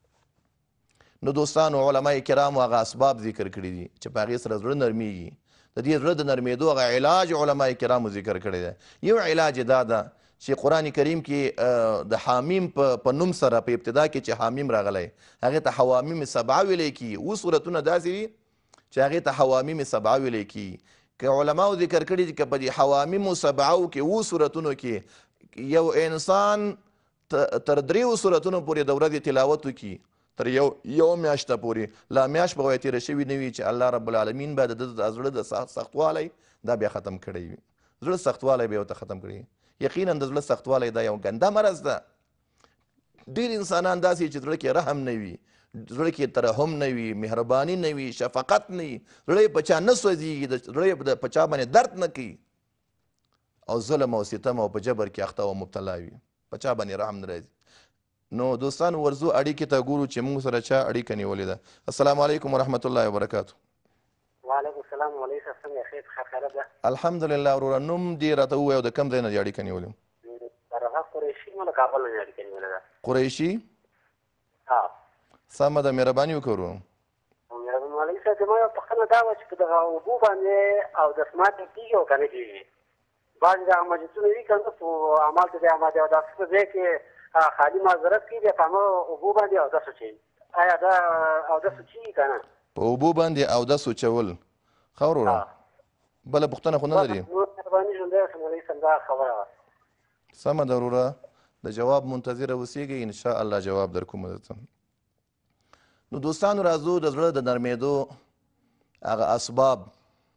نو دوستانو علما کرامو هغه اسباب ذکر کړي دي چې په هغې سره زړه نرمیږي. د دې زړه د نرمېدو هغه علاج علما کرامو ذکر کړی دی. یو علاج دا ده چې قرآن کریم کې د حامیم په نوم سره په ابتدا کې چې حامیم راغلی هغې ته حوامیم سبعه ویلی کي. اوس صورتونه داسې وي چې هغې ته حوامیم سبعه ویلی کي. که علماو ذکر کړي چې که په دې حوامیم سبعو کې اوس صورتونو کې یو انسان تر دریو صورتونو پورې د ورځې تلاوت وکړي تر یو میاشته پورې، لا میاشت به تېره شوي نه وي چې الله رب العالمین به د زړه د سختوالی دا بیا ختم کړی وي. زړه سختوالی به یې ورته ختم کړي. یقینا د زړه سختوالی دا یو ګنده مرض ده. ډېر انسانان داسې چې زړه کې رحم نه وي، زړه کې ترحم نه وي، مهرباني نه وي، شفقت نه وي، زړه یې په چا نه سوځېږي، زړه یې په چا باندې درد نه کوي، او ظلم او ستم او په جبر کې اخته او مبتلا وي، په چا باندې رحم نه راځي. نو دوستانو ورځو اړیکې ته ګورو چې موږ سره چا اړیکه نیولې ده. السلام علیکم ورحمت الله وبرکاتو. وعلیکم السلام. مولوي صاحب څنګه ښه خبره ده؟ الحمدلله وروره. نوم دې راته ووایه او د کوم ځای نه دې اړیکه نیولې؟ درغه قریشي مو له کابل نه اړیکه نیولې ده. قریشي؟ ها سمه ده، مهرباني وکړو. مولوي صاحب زما یوه پوښتنه دا وه چې په دغه اوبو باندې اودس ماتې کېږي او که نه کېږي؟ بعضې دغه مسجدونه وي که نه په همالته د همالته اودس په ځای کې خالي معذرت کوي بیا په همه اوبو باندې اودس وچوي. آیا دا اودس وچېږي که نه؟ په اوبو باندې اودس وچول ښه وروره. بله پوښتنه خو نه لري؟ مهرباني ژوندی اوسه مولوي صاحب، دا خبره وه. سمه ده وروره، د جواب منتظره اوسېږئ، انشاءالله جواب در کوم درته. نو دوستانو راځو د زړه د نرمېدو هغه اسباب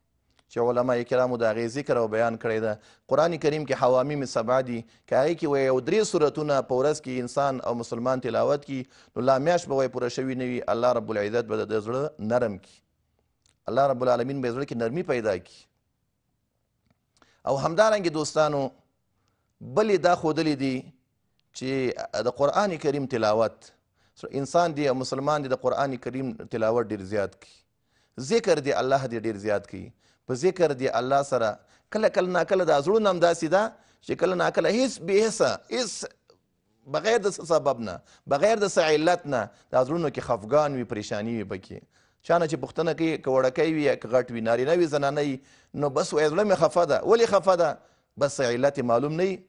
چې علما کرامو د هغې ذکر او بیان کړی ده. قرآن کریم کې حوامیم سبعه دي، که هغې کې وایي یو 3 سورتونه په ورځ کې انسان او مسلمان تلاوت کی نو لا میاشت به وایي پوره شوي نه وي. الله رب العزت به د زړه نرم کی، الله رب العالمین به زړه کې نرمي پیدا کی. او همدارنګې دوستانو بلې دا ښودلې دي چې د قرآن کریم تلاوت انسان دی او مسلمان دی د قرآن کریم تلاوت ډېر زیات کړي، ذکر دی الله دی ډېر زیات کړي. په ذکر دی الله سره کله کله ناکله دا زړونه هم داسې ده چې کله ناکله هیڅ بې حسه هیڅ بغیر د څه سبب نه بغیر د څه علت نه دا زړونو کې خفګان وي، پریشاني وي پکې. چا نه چې پوښتنه کوي که وړکی وي یا که غټ وي، نارینه وي زنانه وي، نو بس وایي زړه مې خفه ده. ولې خفه ده؟ بس علت معلوم نه وي،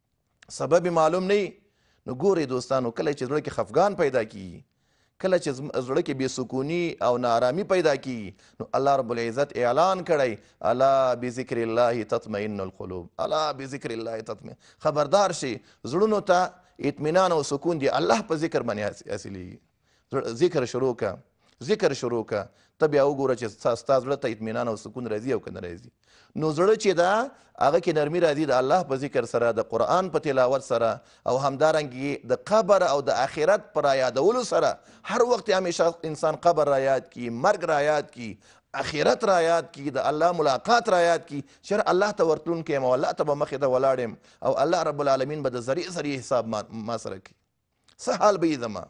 سبب معلوم نه وي. نو ګورئ دوستانو کله چې زړه کې خفګان پیدا کیږي، کله چې زړه کې بې سکوني او ناارامي پیدا کیږي، نو الله رب العزت اعلان کړی الا بذکر الله تطمئن القلوب، الا بذکر الله تطمئن. خبردار شي زړونو ته اطمینان او سکون دی الله په ذکر باندې حاصلېږي. ذکر شروع که، ذکر شروع که، ته بیا وګوره چې ستا زړه ته اطمینان او سکون راځي او که نه راځي. نو زړه چې ده هغه کې نرمي راځي د الله په ذکر سره، د قرآن په تلاوت سره، او همدارنګې د قبر او د آخرت په رایادولو سره. هر وخت همیشه انسان قبر را یاد کی، مرګ را یاد کی، آخرت را یاد کی، د الله ملاقات را یاد کی چې الله ته ورتلونکی یم او الله ته به مخې ته ولاړ یم او الله رب العالمین به د ذریع حساب ما سره کوي. څه حال به یې زما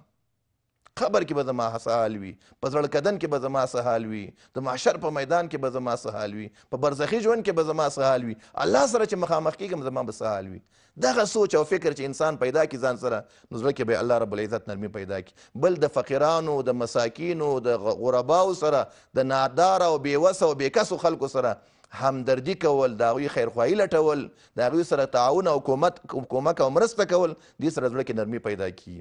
قبر کې به زما څه حال وي، په زړه کدن کې به زما څه حال وي، د محشر په میدان کې به زما څه حال وي، په برزخي ژوند کې به زما څه حال وي، الله سره چې مخامخ کېږم زما به څه حال وي. دغه سوچ او فکر چې انسان پیدا کړي ځان سره، نو زړه کې به الله رب العزت نرمي پیدا کړي. بل د فقیرانو، د مساکینو، د غرباو سره، د نادار او بېوسه او بېکسو خلکو سره همدردي کول، د هغوی خیرخواهي لټول، د هغوی سره تعاون او کومک او مرسته کول، دې سره زړه کې نرمي پیدا کړي.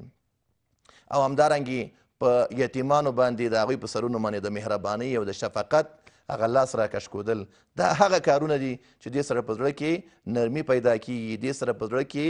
او همدارنګې په یتیمانو باندې د هغوی په سرونو باندې د مهربانۍ او د شفقت هغه لاس راکش کودل، دا هغه کارونه دي چې دې سره په زړه کې نرمي پیدا کیږي، دې سره په زړه کې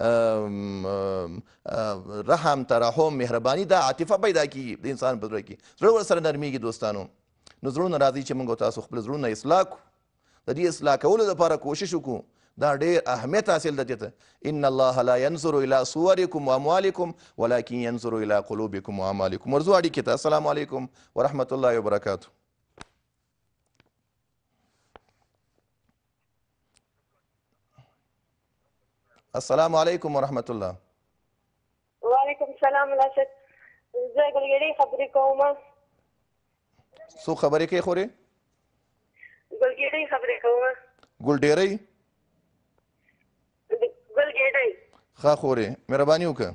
رحم، ترحم، مهرباني، دا عاطفه پیدا کیږي د انسان په زړه کې. زړه ورسره نرمیږي دوستانو. نو زړونه راځي چې موږ تاسو خپل زړونه اصلاح کړو. د دې اصلاح کولو لپاره کوشش وکړو. دا ډېر اهمیت حاصل ده چې ان الله لا ينظر الى صوركم واموالكم ولكن ينظر الى قلوبكم واعمالكم. ورځو اړیکې ته. السلام علیکم ورحمۃ الله وبرکاتہ. السلام علیکم ورحمۃ الله. وعلیکم السلام. لاشد زه ګلګیډۍ خبرې کوم. څو خبرې کوي خورې؟ ګلګیډۍ خبرې کوم. ګلډېرۍ؟ ګلګیډۍ. ښه خورې مهرباني وکړه.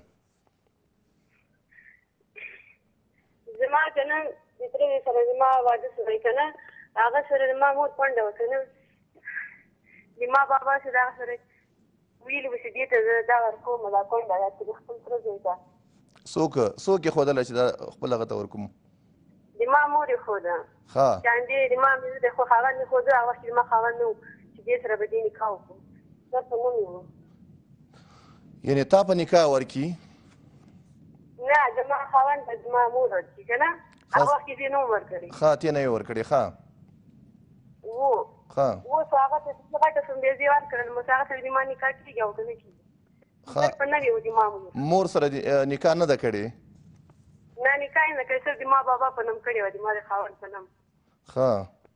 زما که نه د ترې سره زما واده شوی که نه، هغه سره زما مور کونډه وه که نه، زما بابا چې دغه سره ویلي وو چې دې ته زه دا ورکوم دا کونډه ده چې د خپل تره زوی ته. څوک یې ښودله چې دا خپل هغه ته ورکوم؟ زما مور یې ښوده. ښه. چاندې زما مې دی خو خاوند یې ښوده، هغه وخت کې زما خاوند نه و چې دې سره به دې نکاح وکړو. دلته نه مې وو. یعنې تا په نکاح ورکي؟ نه زما خاوند به زما مور ورکړي که نه، هغه وخت کې دې نه وم ورکړې. ښه تې نه یې ورکړې. ښه و ښه. اوس هغه ته غټه سندیزې ورکړل، اوس هغه سره زما نکاح کېږي او که نه کېږي. په نوې وو زما مور سره نکاح نه ده کړې؟ نه نکاح یې نه کړې، صرف زما بابا په نوم کړې وه، زما د خاوند په نوم. ښه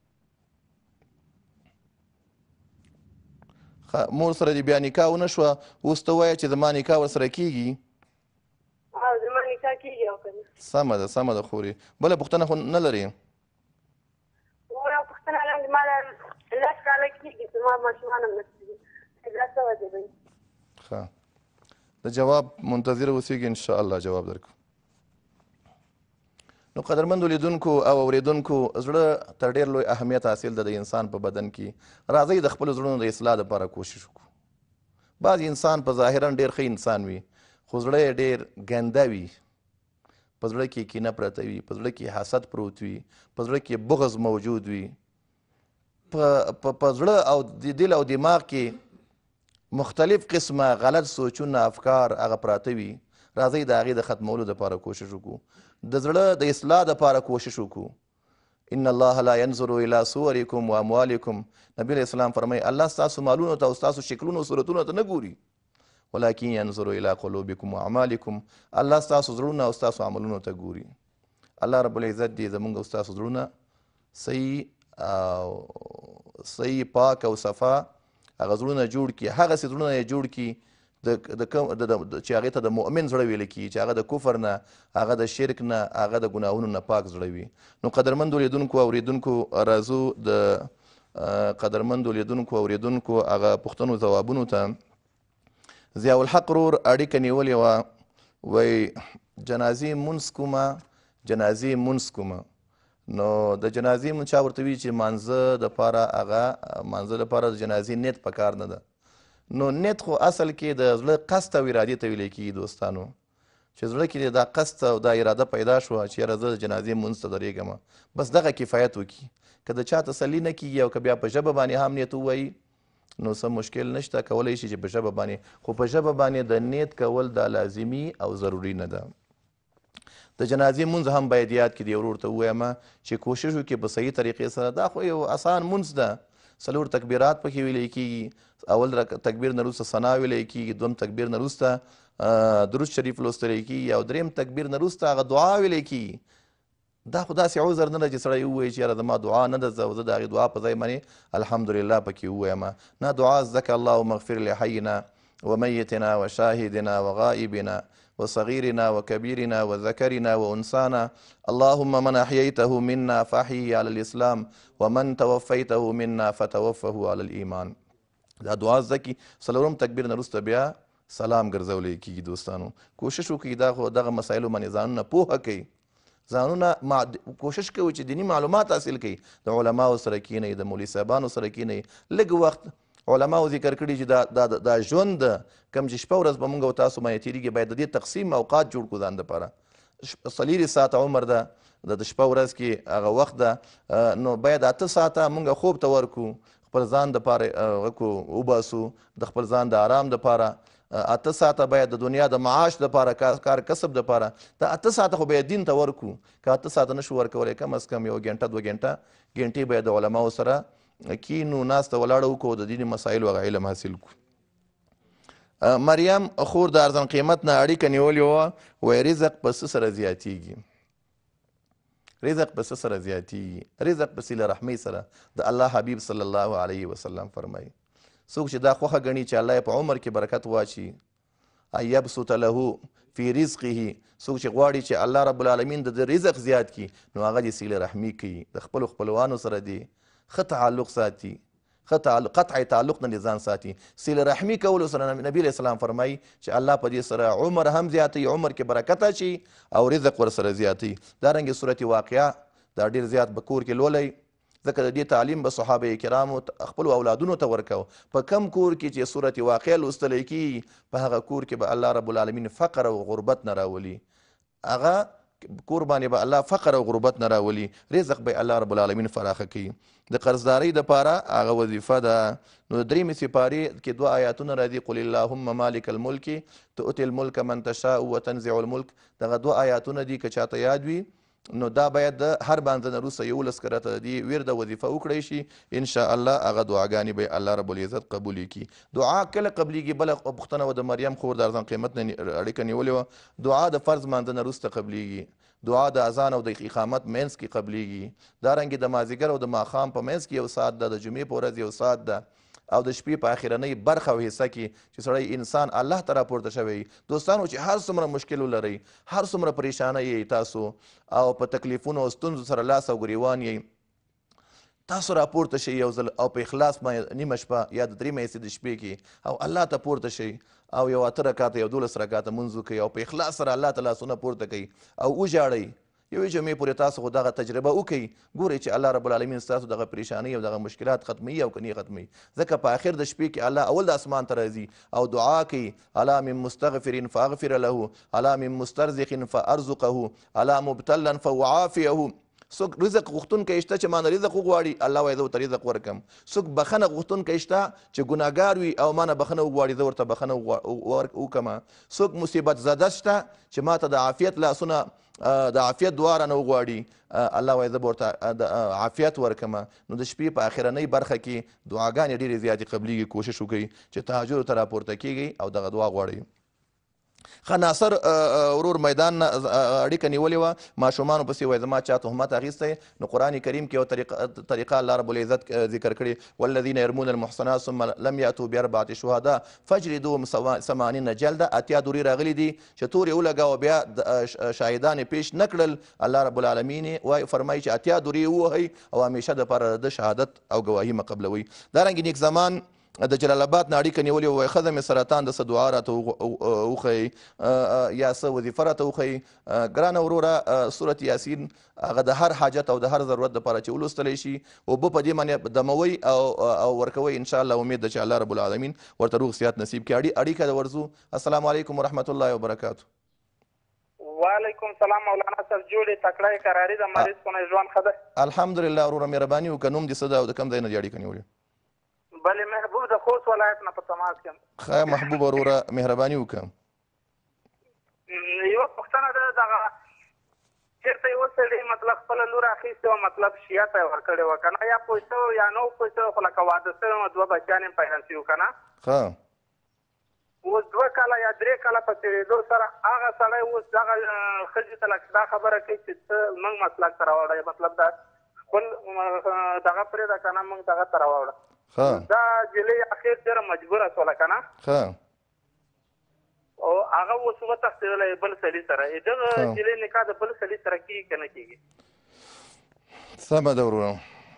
مور سره دې بیا نکاح ونه شوه، اوس ته وایه چې زما نکاح ورسره کېږي؟ او زما نکاح کېږي او که نه. سمه ده سمه ده خورې. بله پوښتنه خو نه لرې؟ یو پوښتنه لرم، زما 10 کاله کېږي، زما ماشومان هم نشته، 10 ورځې به وي. ښه د جواب منتظره اوسېږي، انشاءالله جواب درکړو. نو قدرمندو لیدونکو او اورېدونکو، زړه تر ډېر لوی اهمیت حاصل ده د انسان په بدن کې. راځئ د خپلو زړونو د اصلاح لپاره کوشش وکړو. بعض انسان په ظاهرا ډېر ښه انسان وي، خو زړه یې ډېر ګنده وي. په زړه کې کینه پرته وي، په زړه کې حسد پروت وي، په زړه کې بغض موجود وي، په زړه او دل او دماغ کې مختلف قسمه غلط سوچونه افکار هغه پراته وي. راځئ د هغې د ختمولو دپاره کوشش وکړو، د زړه د اصلاح دپاره کوشش وکړو. ان الله لا ينظر الى صوركم واموالكم. نبی علیہ السلام فرمایي الله ستاسو مالونو ته او ستاسو شکلونو او صورتونو ته نه ګوري، ولکن ينظر الى قلوبكم واعمالكم. الله ستاسو زړونه او ستاسو عملونو ته ګوري. الله رب العزت دې زمونږ او ستاسو زړونه صحیح پاک او صفا هغه زړونه جوړ کړي، هغسې زړونه یې جوړ کړي چې هغې ته د مؤمن زړه ویل کېږي، چې هغه د کفر نه، هغه د شرک نه، هغه د ګناهونو نه پاک زړه وي. نو قدرمندو لیدونکو او اورېدونکو راځو د قدرمندو لیدونکو او اورېدونکو هغه پوښتنو ځوابونو ته. ضیاء الحق رور اړیکه نیولې وه، وایي جنازې مونځ کومه. نو د جنازې مونځ چا ورته وي چې مانځه دپاره هغه مانځه دپاره د جنازې نیت پکار نه ده. نو نیت خو اصل کې د زړه قصد او ارادې ته ویلی کېږي دوستانو، چې زړه کې دا قصد او دا اراده پیدا شوه چې یاره زه د جنازې مونځ ته درېږم، بس دغه کفایت وکړي. که د چا تسلي نه کېږي او که بیا په ژبه باندې هم نیت ووایي نو څه مشکل نشته، کولی شي چې په ژبه باندې، خو په ژبه باندې د نیت کول دا لازمي او ضروري نه ده. د جنازې مونځ هم باید یاد کړي. دی ورور ته ووایم چې کوشش وکړي په صحیح طریقې سره. دا خو یو آسان مونځ ده، 4 تکبیرات پکې ویلی کېږي. اول تکبیر نه وروسته ثنا ویلی کېږي، دوم تکبیر نه وروسته درود شریف لوستلی کېږي، او دریم تکبیر نه وروسته هغه دعا ویلی کېږي. دا خو داسې عذر نه ده چې سړی ووایي چې یاره زما دعا نه ده، زه د هغې دعا په ځای باندې الحمدلله پکې ووایم. نه، دعا زده که اللهم اغفر لحینا ومیتنا وشاهدنا وغائبنا وصغيرنا وكبيرنا وذكرنا وأنثانا اللهم من أحييته منا فأحيه على الإسلام ومن توفيته منا فتوفه على الإيمان. دا دعا زکی 4 تکبیر نه وروسته بیا سلام ګرځولی کېږي. دوستانو کوشش وکړئ دغه مسایلو باندې ځانونه پوهه کوئ، ځانونه کوشش کوئ چې دیني معلومات حاصل کړئ، د علماو سره کښېنئ، د مولوي صاحبانو سره کښېنئ. لږ وخت علماو ذکر کړي چې دا ژوند کم چې شپه ورځ به مونږ او تاسو باندې تېرېږي، باید د دې تقسیم اوقات جوړ کړو ځان دپاره. 4 ساعته عمر ده د شپه ورځ کې هغه وخت ده، نو باید 8 ساعته مونږ خوب ته ورکړو، خپل ځان دپاره وباسو، د خپل ځان د آرام دپاره. 8 ساعته باید د دنیا د معاش دپاره، کار کسب دپاره. دا 8 ساعته خو باید دین ته ورکړو. که 8 ساعته نشو ورکولی، کم از کم 1 غنټه 2 غنټې باید د علماو سره کینو، ناسته ولاړه وکړو، د دیني مسایلو هغه علم حاصل کړو. مریم خور د ارزان قیمت نه اړیکه نیولې وه، وایي رزق په څه سره زیاتیږي؟ رزق په څه سره زیاتیږي؟ رزق په صله رحمۍ سره. د الله حبیب صلی الله علیه وسلم فرمایي څوک چې دا خوښه ګڼي چې الله یې په عمر کې برکت واچي، ان یبسط له فی رزقه، څوک چې غواړي چې الله رب العالمین د رزق زیات کړي، نو هغه د صله رحمي کوي، د خپلو خپلوانو سره دی ښه تعلق ساتي، قطع تعلق نه ځان ساتي. صله رحمي کولو سره نبی علیه السلام فرمایي چې الله په دې سره عمر هم زیاتوي، عمر کې برکت اچي او رزق ورسره زیاتوي. دارنګې صورت واقعه دا ډېر زیات به کور کې لولئ، ځکه د دې تعلیم به صحابه کرامو خپلو اولادونو ته ورکوه. په کم کور کې چې صورت واقعه لوستلی کېږي، په هغه کور کې به الله رب العالمین فقر او غربت نه راولي. هغه کور باندې به الله فقر او غربت نه راولي، رزق به الله رب العالمین فراخه کوي. د قرضدارۍ دپاره هغه وظیفه ده. نو 3 سپارې کې 2 آیاتونه راځي، قل اللهم مالک الملک تؤتي الملک من تشاء وتنزع الملک. دغه 2 آیاتونه دي که چاته یاد وي نو دا باید د هر بانځه نه وروسته 11 کرته دي ورده وظیفه وکړی شي، انشاءالله هغه دعاګانې به الله رب العزت قبولې کړي. دعا کله قبلیږي؟ بله پوښتنه وه د مریم خور د ارزان قیمت نه اړیکه نیولې وه. دعا د فرض مانځه نه وروسته قبلیږي، دعا د اذان او د اقامت منځ کې قبلیږي، دارنګې د مازدیګر او د ماښام په منځ کې 1 ساعت ده، د جمعې په ورځ 1 ساعت ده، او د شپې په اخرنۍ برخه او حصه کې چې سړی انسان الله ته راپورته شوی. دوستانو چې هر څومره مشکل ولرئ، هر څومره پریشانه یې تاسو او په تکلیفونو او ستونزو سره لاس او ګریوان یې، تاسو راپورته شئ یو ځل او په اخلاص باندې نیمه شپه یا د 3 حصې د شپې کې او الله ته پورته شئ او یو 8 رکعاته یو 12 رکعاته منځ وکړئ او په اخلاص سره الله ته لاسونه پورته کوئ او وژاړئ. یوې جمعې پورې تاسو خو دغه تجربه وکړئ، ګورئ چې الله رب العالمین ستاسو دغه پریشانۍ او دغه مشکلات ختموي او که نه ختموي. ځکه په آخر د شپې کې الله اول د اسمان ته راځي او دعا کوي، الا من مستغفر فاغفر له، الا من مسترزق فارزقه، الا مبتلا فاعافيه. څوک رزق غوښتونکی شته چې مانه رزق وغواړي، الله وایي زه ورته رزق ورکم. څوک بخښنه غوښتونکی شته چې ګناهګار وي او مانه بخښنه وغواړي، زه ورته بخښنه وکړم. څوک مصیبت زده شته چې ماته د عافیت لاسونه د عافیت دعا رانه وغواړي الله وایي زه به ورته د عافیت ورکمه. نو د شپې په اخرنۍ برخه کې دعاګانې ډېرې زیاتې قبلیږي. کوشش وکړئ چې تهجد ته راپورته کیږئ او دغه دعا غواړئ. ښه ناصر ورور میدان نه اړیکه نیولې وه، ماشومانو پسې وایي زما چا تهمت اخیستی. نو قرآن کریم کې یو طریقه الله رب العزت ذکر کړې والذین یرمون المحصنات ثم لم یأتوا باربعة شهداء فاجلدوهم 80 جلده. اتیا دورې راغلي دي چې تورې ولګوه بیا شاهدان پیش نه کړل. الله رب العالمین فرمایي چې اتیا دورې ووهئ او همیشه دپاره د شهادت او ګواهي مه قبلوئ. دارنګې نیک زمان د جلال آباد نه اړیکه نیولې وه، وایي ښځه مې سرطان د څه دعا راته وښیئ یا څه وظیفه راته وښیئ. ګرانه وروره سورت یاسین هغه د هر حاجت او د هر ضرورت دپاره چې ولوستلی شي اوبه په دې باندې دموئ او ورکوئ. انشاءالله امید ده چې الله رب العالمین ورته روغ صحت نصیب کړي. اړیکه د ورځو. السلام علیکم ورحمت الله وبرکاتو. وعلیکم سلام مولانا صاحب. جوړې تکړه قراري د مریض خونه ژوند ښه ده؟ الحمدلله وروره مهرباني وکړه. نوم دې څه ده او د کوم ځای نه دې اړیکه نیولې؟ بلې محبوب د خوست ولایت نه په تماس کې یم. ښه محبوب وروره مهرباني وکړه. یوه پوښتنه ده دغه چېرته یو سړي مطلب خپله لور اخیستې وه مطلب شیعه ته یې ورکړې وه که نه یا پوه شوی یا نه و پوه شوی خو لکه واده شوی وه دوه بچیان یې پیدا شوي که نه. اوس 2 کاله یا 3 کاله په تېرېدو سره هغه سړی اوس دغه ښځې ته لکه دا خبره کوي چې ته موږ مسلک ته راوړی مطلب دا خپل دغه پرېږده که نه موږ دغه ته راوړه. دا جلۍ اخر ډېره مجبوره شوله که نه او هغه اوس وتښتېدلی بل سړي سره. دغه جلۍ نکاح د بل سړي سره کېږي که نه کېږي؟ سمه ده وروره.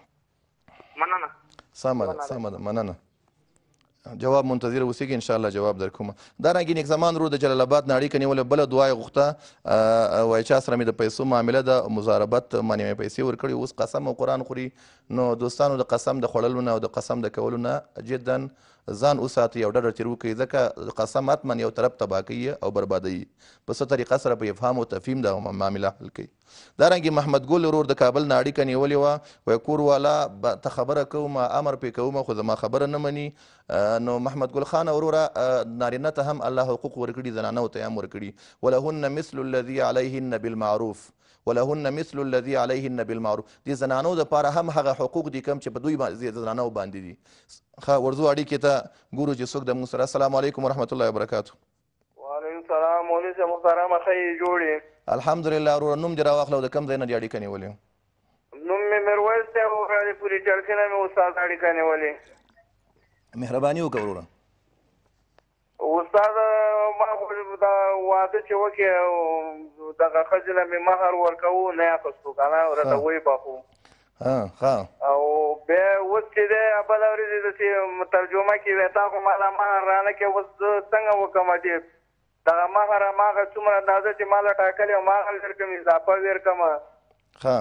مننه. سمه ده مننه. جواب منتظر اوسېږي انشاءالله جواب در کومه. دارنګې نیک زمان ورور د جلال آباد نه اړیکه نیولې بله دعا یې غوښته. وایي چا سره مې د پیسو معامله ده مضاربت باندې مې پیسې ورکړي اوس قسم او قرآن خوري. نو دوستانو د قسم د خوړلو نه او د قسم د کولو نه جدا ځان وساتئ او ډډه تېر وکړئ ځکه قسم حتما یو طرف تباه کوي او بربادوي. په څه طریقه سره په افهام او تفهیم د معامله حل کوي. دارنګې محمد ګل ورور د کابل نه اړیکه نیولې وه، وایي کور والا ته خبره کوم امر پرې کوم خو زما خبره نه مني. نو محمد ګل خان وروره نارینه ته هم الله حقوق ورکړي زنانو ته هم ورکړي. ولهن مثل الذي عليهن بالمعروف ولهن مثل الذي عليهن بالمعروف. دې زنانو دپاره هم هغه حقوق دي کوم چې په دوی زنانو باندې دي. ښه ورځو اړیکې ته ګورو چې څوک د موږ سره. السلام علیکم ورحمت الله وبرکاتو. وعلیکم السلام مولوي صاحب محترمه ښه جوړې؟ الحمدلله وروره نوم دې راواخله او د کوم ځای نه دې اړیکه نیولې؟ نوم مې میرویس دی او پورې چړکې نه مې استاد اړیکه نیولې. مهرباني وکړه وروره. استاد ما خو دا واده چې وکړې دغه ښځې له مې مهر ورکوو نه یې اخیستو که نه راته ویې بخو او بیا اوس چې دی بله ورځې داسې ترجمه کې وی تا خو ما له مهر رانه کې اوس زه څنګه وکړم چې دغه مهر هماغه څومره اندازه چې ما له ټاکلې وه هماغه ورکړم اضافه ورکړم.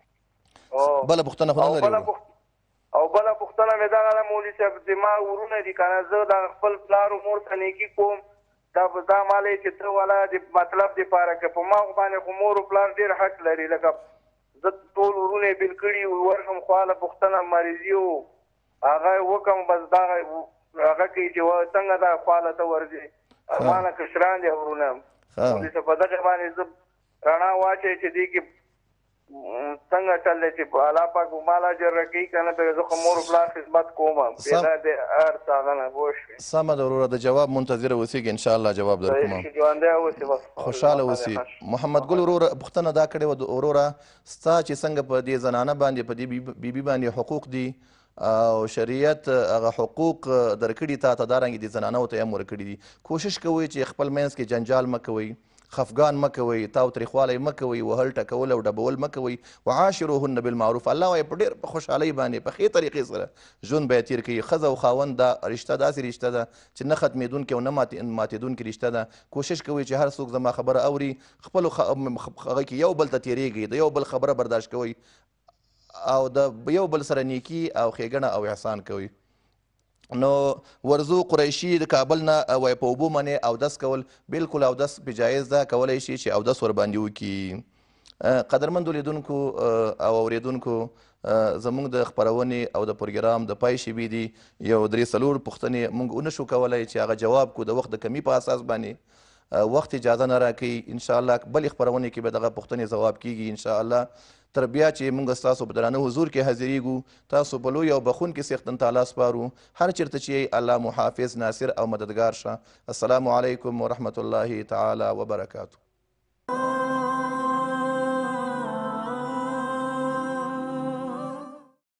بله پوښتنه خو نه لري؟ او بله پوښتنه مې دغه ده مولوي صاحب زما ورونه دي که نه زه د خپل پلار و مور ته نیکي کوم دا مالی چې ته والا د مطلب دپاره که په ما باندې خو مور و پلار ډېر حق لري لکه زه ټول ورونه یې بېل کړي ورشم خواله پوښتنه مریضي و هغه یې وکړم بس دغه هغه کوي چې څنګه دا خواله ته ورځې ما نه کشران دي ورونه مولوي صاحب په دغه باندې زه رڼا واچوي چې دې کې څنګه چل دی چې الله پاک به مال اجر راکوي که نه بیا زه خو مور و پلار خدمت کوم پیدا د هر څه هغه نه پوه شوې. سمه ده وروره د جواب منتظره اوسېږي انشاءالله جواب در کوم. ژوندی اوسې بس خوشحاله اوسې. محمد ګل وروره پوښتنه دا کړې وه وروره ستا چې څنګه په دې زنانه باندې په دې بیبي باندې حقوق دي او شریعت هغه حقوق درکړي تا ته دارنګې دې زنانو ته هم ورکړي دي. کوشش کوئ چې خپل منځ کې جنجال مه کوئ خفګان مه کوئ تاوتریخوالی مه کوئ وهل ټکول او ډبول مه کوئ. وعاشروهن بالمعروف الله وایي په ډېر په خوشحالۍ باندې په ښې طریقې سره ژوند به یې تېر کوي. ښځه او خاوند دا رشته داسې رشته ده چې نه ختمېدونکې او نه ماتېدونکې رشته ده. کوشش کوئ چې هر څوک زما خبره اوري خپلو هغه کې یو بل ته تېرېږئ د یو بل خبره برداشت کوئ او د یو بل سره نیکي او ښېګڼه او احسان کوئ. نو ورزو قریشي د کابل نه وایي په اوبو باندې اودس کول بالکل اودس پې جایز ده کولی شي چې اودس ورباندې وکړي. قدرمندو لیدونکو او اورېدونکو زموږ د خپرونې او د پروګرام د پای شیبې دي یو 3-4 پوښتنې موږ ونه شو کولی چې هغه جواب کو د وخت د کمي په اساس باندې وخت اجازه نه راکوي انشاءالله بلې خپرونې کې به دغه پوښتنې ځواب کیږي انشاءالله. تر بیا چې موږ ستاسو په درانه حضور کې حاضرېږو تاسو په لوی او بخونکي څښتن تعالی سپارو. هر چېرته چې الله محافظ ناصر او مددگار شه. السلام علیکم ورحمة الله تعالی وبرکاته.